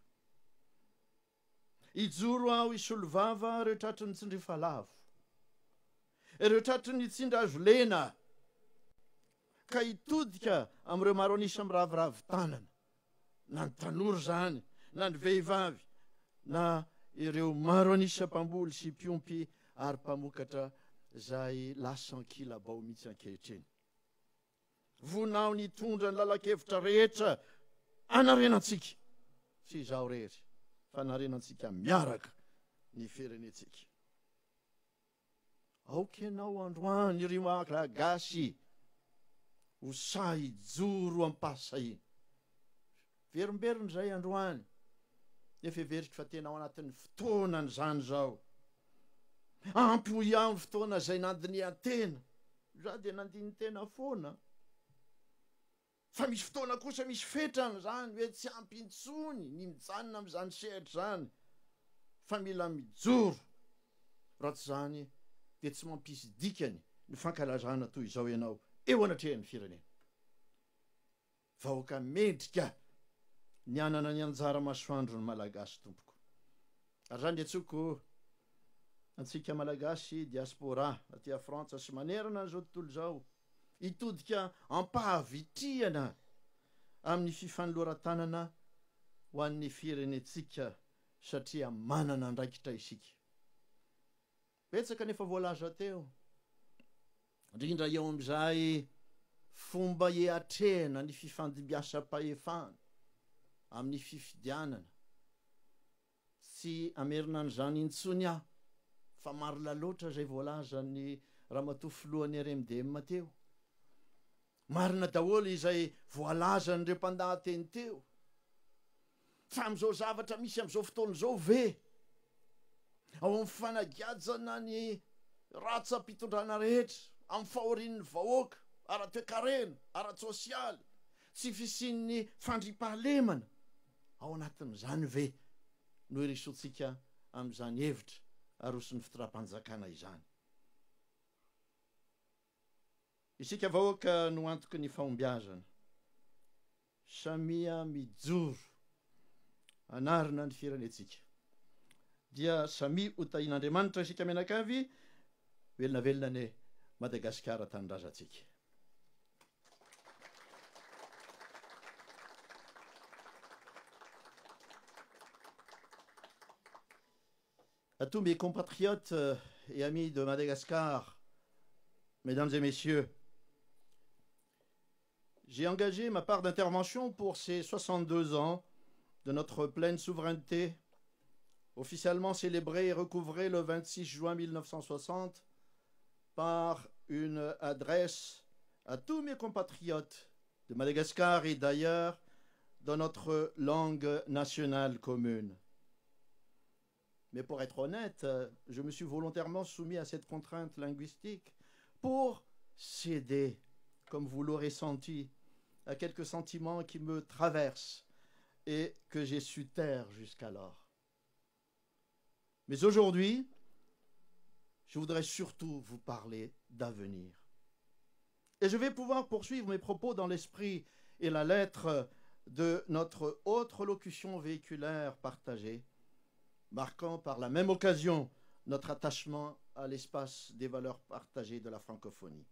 [SPEAKER 5] Ijoro aho isolo vava ireo tratry ny tsindrifa lavo, ireo tratry ny tsindra azo lena, ka hitodika amin'ireo maro anisa miraviravy tanana, na ny tanora zany, na ny vehivavy, na ireo maro anisa mpamboly sy mpiompy ary mpamokatra zay lasa ankilabao mihitsy ankehitriny. Vonao nitondra ny lalakevitra rehetra anarenantsika sy izao rehetra, fa narenantsika miaraka ny firenentsika. Aoka ianao androany ry malagasy ho say joro ampasahina. Verimberiny zay androany, nefa everitra fa tena ao anatin'ny fotoana zany zao. Ampy ho iaho ny fotoana zay nandinian-tena, za dia nandiny tena foana. Fa misy fotoana kosa misy fetrany zany hoe tsy ampy intsony ny mijanona amin'izany sehatra zany, fa mila mijoro. Raha tsy zany dia tsy mampisy dikany ny fankalazana toy izao ianao eo anatrehan'ny firenena. Vahoaka mendrika ny anana ny anjara masoandro ny malagasy tompoko. Ary zany dia tsoko antsika malagasy diaspora aty a Frantsa sy manerana n'izao tontolo izao, hitodika ampahavitriana amin'ny fifanoloran-tanana ho an'ny firenentsika satria manana andraikitra isika. Betsaka nefa voalaza teo, indrindra eo amin'izay fomba hiatrehana ny fifandimbiasam-pahefana amin'ny fifidianana, tsy amerina an'izany intsony aho, fa maro laloatra zay voalaza ny ramatoa filohan'ny R M D M teo. Marina daholo izay voalaza n'ireo mpandahateny teo. Fa amin'izao zavatra misy amin'izao fotoana izao ve, ao amin'ny fanagajana ny ratsa-pitondrana rehetra, amin'ny fahorian'ny vahoaka, ara-toekarena, ara-tsosialy, tsy fisian'ny fandrimpahalemana, ao anatin'izany ve no irisotsika amin'izany hevitra aroson'ny fitondram-panjakana izany. Isika vahoaka no antoky ny fahombiazana, samia mijoro anarina ny firenentsika, dia samy ho tahin'Andriamanitra isika menakavy, velona velona ny Madagasikara tanindrazantsika. À tous mes compatriotes et amis de Madagascar, Mesdames et messieurs, j'ai engagé ma part d'intervention pour ces soixante-deux ans de notre pleine souveraineté, officiellement célébrée et recouvrée le vingt-six juin mille neuf cent soixante par une adresse à tous mes compatriotes de Madagascar et d'ailleurs dans notre langue nationale commune. Mais pour être honnête, je me suis volontairement soumis à cette contrainte linguistique pour céder, comme vous l'aurez senti, à quelques sentiments qui me traversent et que j'ai su taire jusqu'alors. Mais aujourd'hui, je voudrais surtout vous parler d'avenir. Et je vais pouvoir poursuivre mes propos dans l'esprit et la lettre de notre autre locution véhiculaire partagée, marquant par la même occasion notre attachement à l'espace des valeurs partagées de la francophonie.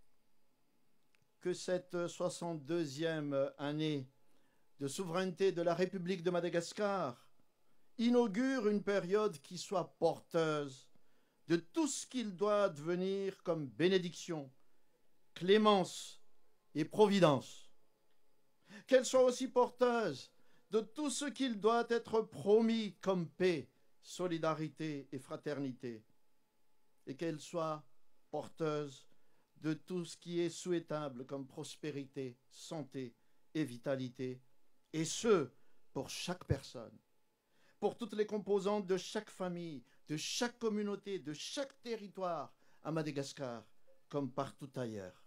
[SPEAKER 5] Que cette soixante-deuxième année de souveraineté de la République de Madagascar inaugure une période qui soit porteuse de tout ce qu'il doit devenir comme bénédiction, clémence et providence. Qu'elle soit aussi porteuse de tout ce qu'il doit être promis comme paix, solidarité et fraternité, et qu'elle soit porteuse de tout ce qui est souhaitable comme prospérité, santé et vitalité, et ce, pour chaque personne, pour toutes les composantes de chaque famille, de chaque communauté, de chaque territoire à Madagascar, comme partout ailleurs.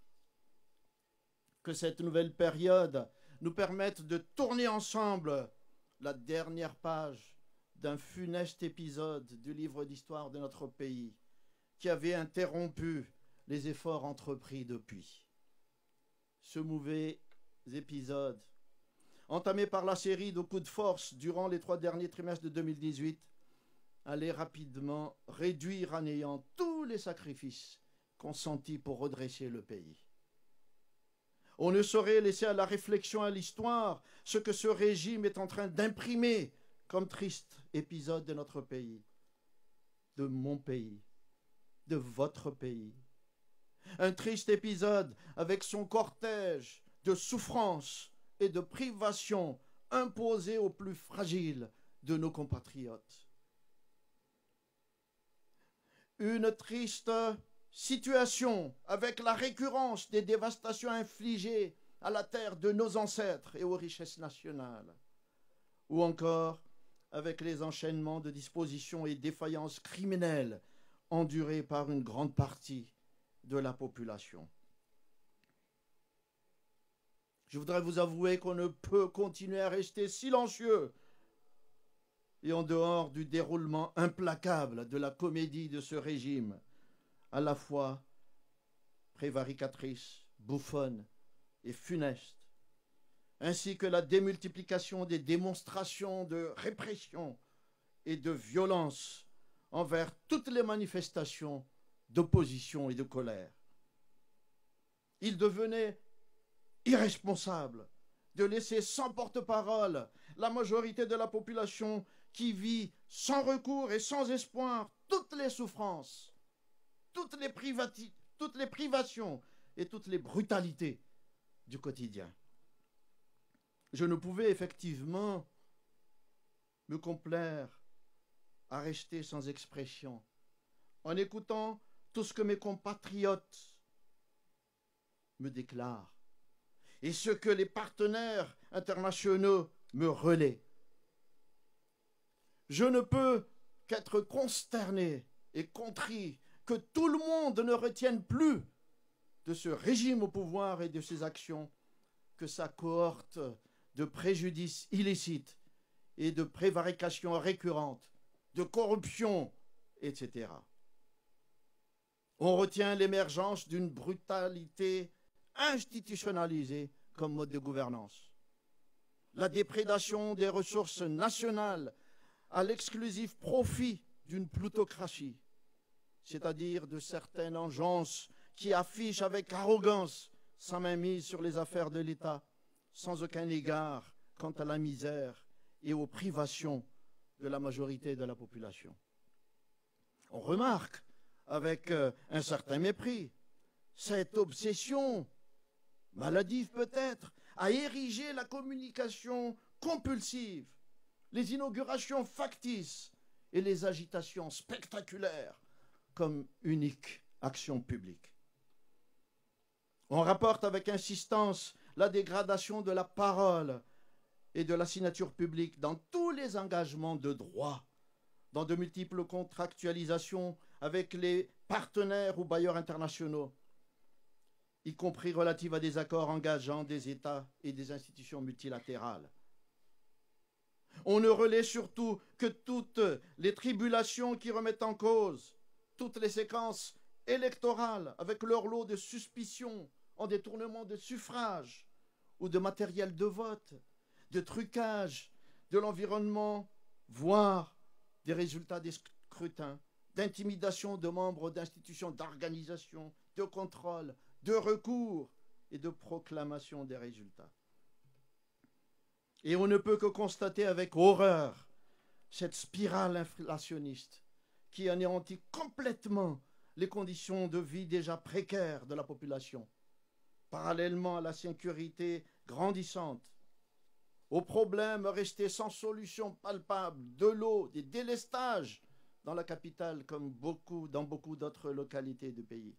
[SPEAKER 5] Que cette nouvelle période nous permette de tourner ensemble la dernière page d'un funeste épisode du livre d'histoire de notre pays, qui avait interrompu les efforts entrepris depuis. Ce mauvais épisode, entamé par la série de coups de force durant les trois derniers trimestres de deux mille dix-huit, allait rapidement réduire à néant tous les sacrifices consentis pour redresser le pays. On ne saurait laisser à la réflexion, à l'histoire, ce que ce régime est en train d'imprimer comme triste épisode de notre pays, de mon pays, de votre pays. Un triste épisode avec son cortège de souffrances et de privations imposées aux plus fragiles de nos compatriotes. Une triste situation avec la récurrence des dévastations infligées à la terre de nos ancêtres et aux richesses nationales, ou encore avec les enchaînements de dispositions et défaillances criminelles endurées par une grande partie de la population. Je voudrais vous avouer qu'on ne peut continuer à rester silencieux et en dehors du déroulement implacable de la comédie de ce régime, à la fois prévaricatrice, bouffonne et funeste, ainsi que la démultiplication des démonstrations de répression et de violence envers toutes les manifestations d'opposition et de colère. Il devenait irresponsable de laisser sans porte-parole la majorité de la population qui vit sans recours et sans espoir toutes les souffrances, toutes les, privati- toutes les privations et toutes les brutalités du quotidien. Je ne pouvais effectivement me complaire à rester sans expression en écoutant tout ce que mes compatriotes me déclarent et ce que les partenaires internationaux me relaient. Je ne peux qu'être consterné et contrit que tout le monde ne retienne plus de ce régime au pouvoir et de ses actions que sa cohorte de préjudices illicites et de prévarications récurrentes, de corruption, et cetera. On retient l'émergence d'une brutalité institutionnalisée comme mode de gouvernance. La déprédation des ressources nationales à l'exclusif profit d'une plutocratie, c'est-à-dire de certaines agences qui affichent avec arrogance sa mainmise sur les affaires de l'État, sans aucun égard quant à la misère et aux privations de la majorité de la population. On remarque avec euh, un certain mépris cette obsession, maladive peut-être, à ériger la communication compulsive, les inaugurations factices et les agitations spectaculaires comme unique action publique. On rapporte avec insistance la dégradation de la parole et de la signature publique dans tous les engagements de droit, dans de multiples contractualisations avec les partenaires ou bailleurs internationaux, y compris relatives à des accords engageant des États et des institutions multilatérales. On ne relaie surtout que toutes les tribulations qui remettent en cause toutes les séquences électorales avec leur lot de suspicions en détournement de suffrage ou de matériel de vote, de trucage de l'environnement, voire des résultats des scrutins, d'intimidation de membres d'institutions d'organisation, de contrôle, de recours et de proclamation des résultats. Et on ne peut que constater avec horreur cette spirale inflationniste qui anéantit complètement les conditions de vie déjà précaires de la population, parallèlement à la sécurité grandissante, aux problèmes restés sans solution palpable de l'eau, des délestages dans la capitale comme beaucoup, dans beaucoup d'autres localités du pays.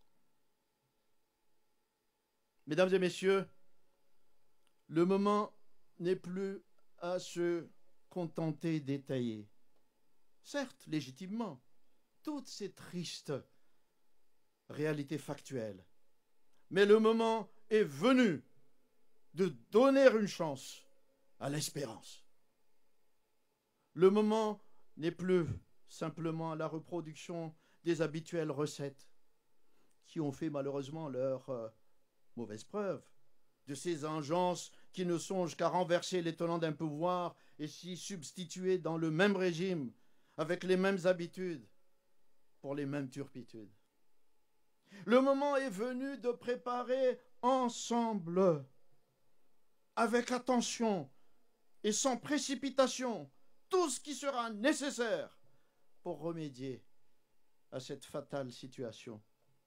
[SPEAKER 5] Mesdames et messieurs, le moment n'est plus à se contenter d'étayer, certes légitimement, toutes ces tristes réalités factuelles, mais le moment est venu de donner une chance à l'espérance. Le moment n'est plus simplement la reproduction des habituelles recettes qui ont fait malheureusement leur euh, mauvaise preuve, de ces engences qui ne songent qu'à renverser les tenants d'un pouvoir et s'y substituer dans le même régime, avec les mêmes habitudes, pour les mêmes turpitudes. Le moment est venu de préparer ensemble, avec attention et sans précipitation, tout ce qui sera nécessaire pour remédier à cette fatale situation.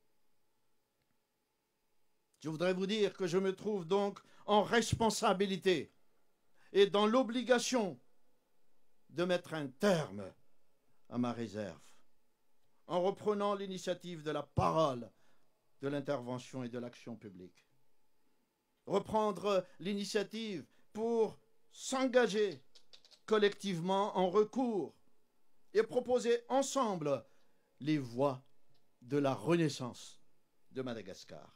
[SPEAKER 5] Je voudrais vous dire que je me trouve donc en responsabilité et dans l'obligation de mettre un terme à ma réserve, en reprenant l'initiative de la parole, de l'intervention et de l'action publique. Reprendre l'initiative pour s'engager collectivement en recours et proposer ensemble les voies de la renaissance de Madagascar.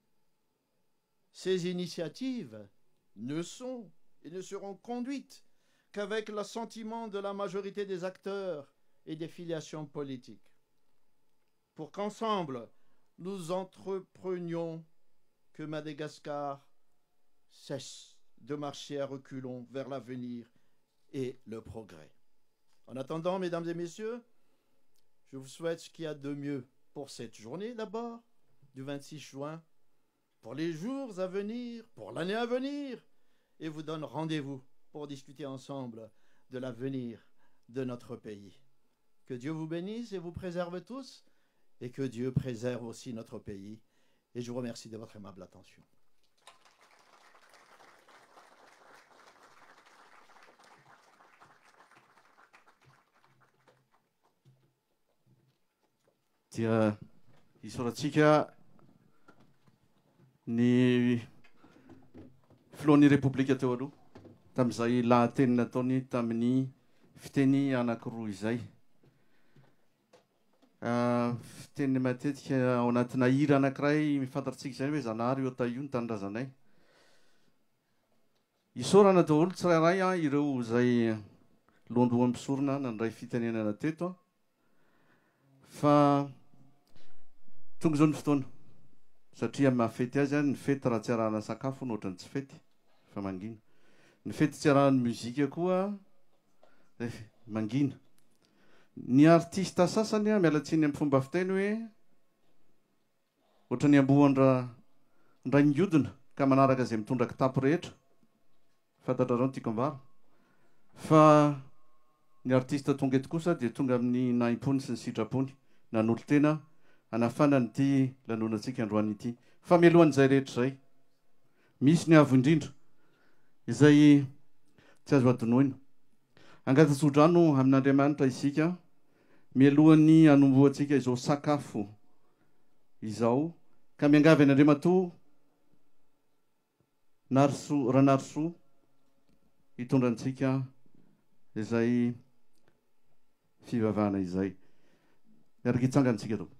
[SPEAKER 5] Ces initiatives ne sont et ne seront conduites qu'avec l'assentiment de la majorité des acteurs et des filiations politiques, pour qu'ensemble nous entreprenions que Madagascar cesse de marcher à reculons vers l'avenir et le progrès. En attendant, mesdames et messieurs, je vous souhaite ce qu'il y a de mieux pour cette journée d'abord, du vingt-six juin, pour les jours à venir, pour l'année à venir, et vous donne rendez-vous pour discuter ensemble de l'avenir de notre pays. Que Dieu vous bénisse et vous préserve tous, et que Dieu préserve aussi notre pays. Et je vous remercie de votre aimable attention.
[SPEAKER 1] Dia hisoratsika ny filohan'ny repoblika teo aloha tamin'izay lahateny nataony tamin'ny fiteny anankiroa izay. Fiteny matetika ao anatina hira anankiray mifantaritsika izay hoe zanahary eo ta io ny tanindrazanay. Isaorana daholo tsirairay a ireo izay lohandoha misorona nandray fitenenana teto a. Fa tonga izao ny fotoana satria mahafety azy a ny fety raha tsy arahana sakafo no ohatrany tsy fety fa mangina. Ny fety tsy arahana muzika koa mangina. Ny artista sasany a mialatsiny amin'ny fomba fiteny hoe ohatrany ambohandra ndray ngiodina ka manaraka izay mitondra kitapo rehetra. Fantatra rao ny tiako ambara. Fa ny artista tonga eto kosa dia tonga amin'ny naim-pony sy ny sitrapony. Nanolo tena anafanany ity lanonantsika androany ity. Fa mialohan'izay rehetra zay, misy ny avo indrindra izay tsy azo adonoina. Angatatsodrano amin'Andriamanitra isika mialohan'ny anomboantsika izao sakafo izao, ka miangavy an'Andriamatoa narosoa raha narosoa hitondrantsika izay fivavahana izay. Miaraka hitsangantsika to.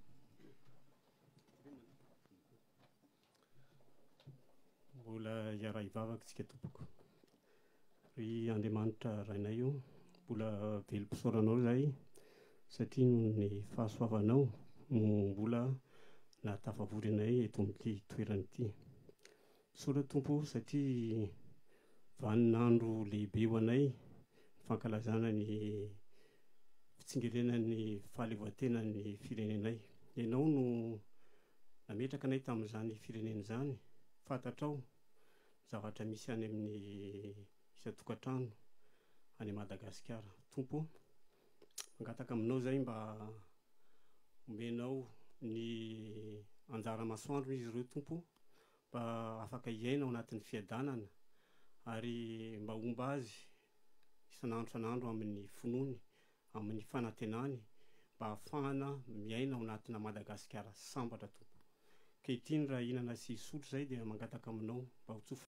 [SPEAKER 3] Mbola hiara hivavaka tsika tompoko. Ry Andriamanitra rainay io, mbola velom-pisaoranao zay satria noho ny fahasoavanao no mbola nahatafavory anay eto amin'ity toerana ity. Sola tompo satria vaninandro lehibe ho anay fankalazana ny fitsingerenan'ny fahaleovan-tenan'ny firenenay. Ianao no nametraka anay tamin'izany firenena izany, fantatrao zavatra misy any amin'ny isa-tokantrano any Madagasikara. Tompo, mangataka aminao zay mba omenao ny anjara masoandro izy ireo tompo, mba afaka hiaina ao anatin'ny fiadanana ary mba omba azy isan'andro isan'andro amin'ny finoany, amin'ny fanantenany, mba ahafahana miaina ao anatina Madagasikara sambatra tompo. Kehitriny raha hinana sy sotro zay dia mangataka aminao mba ho tsofa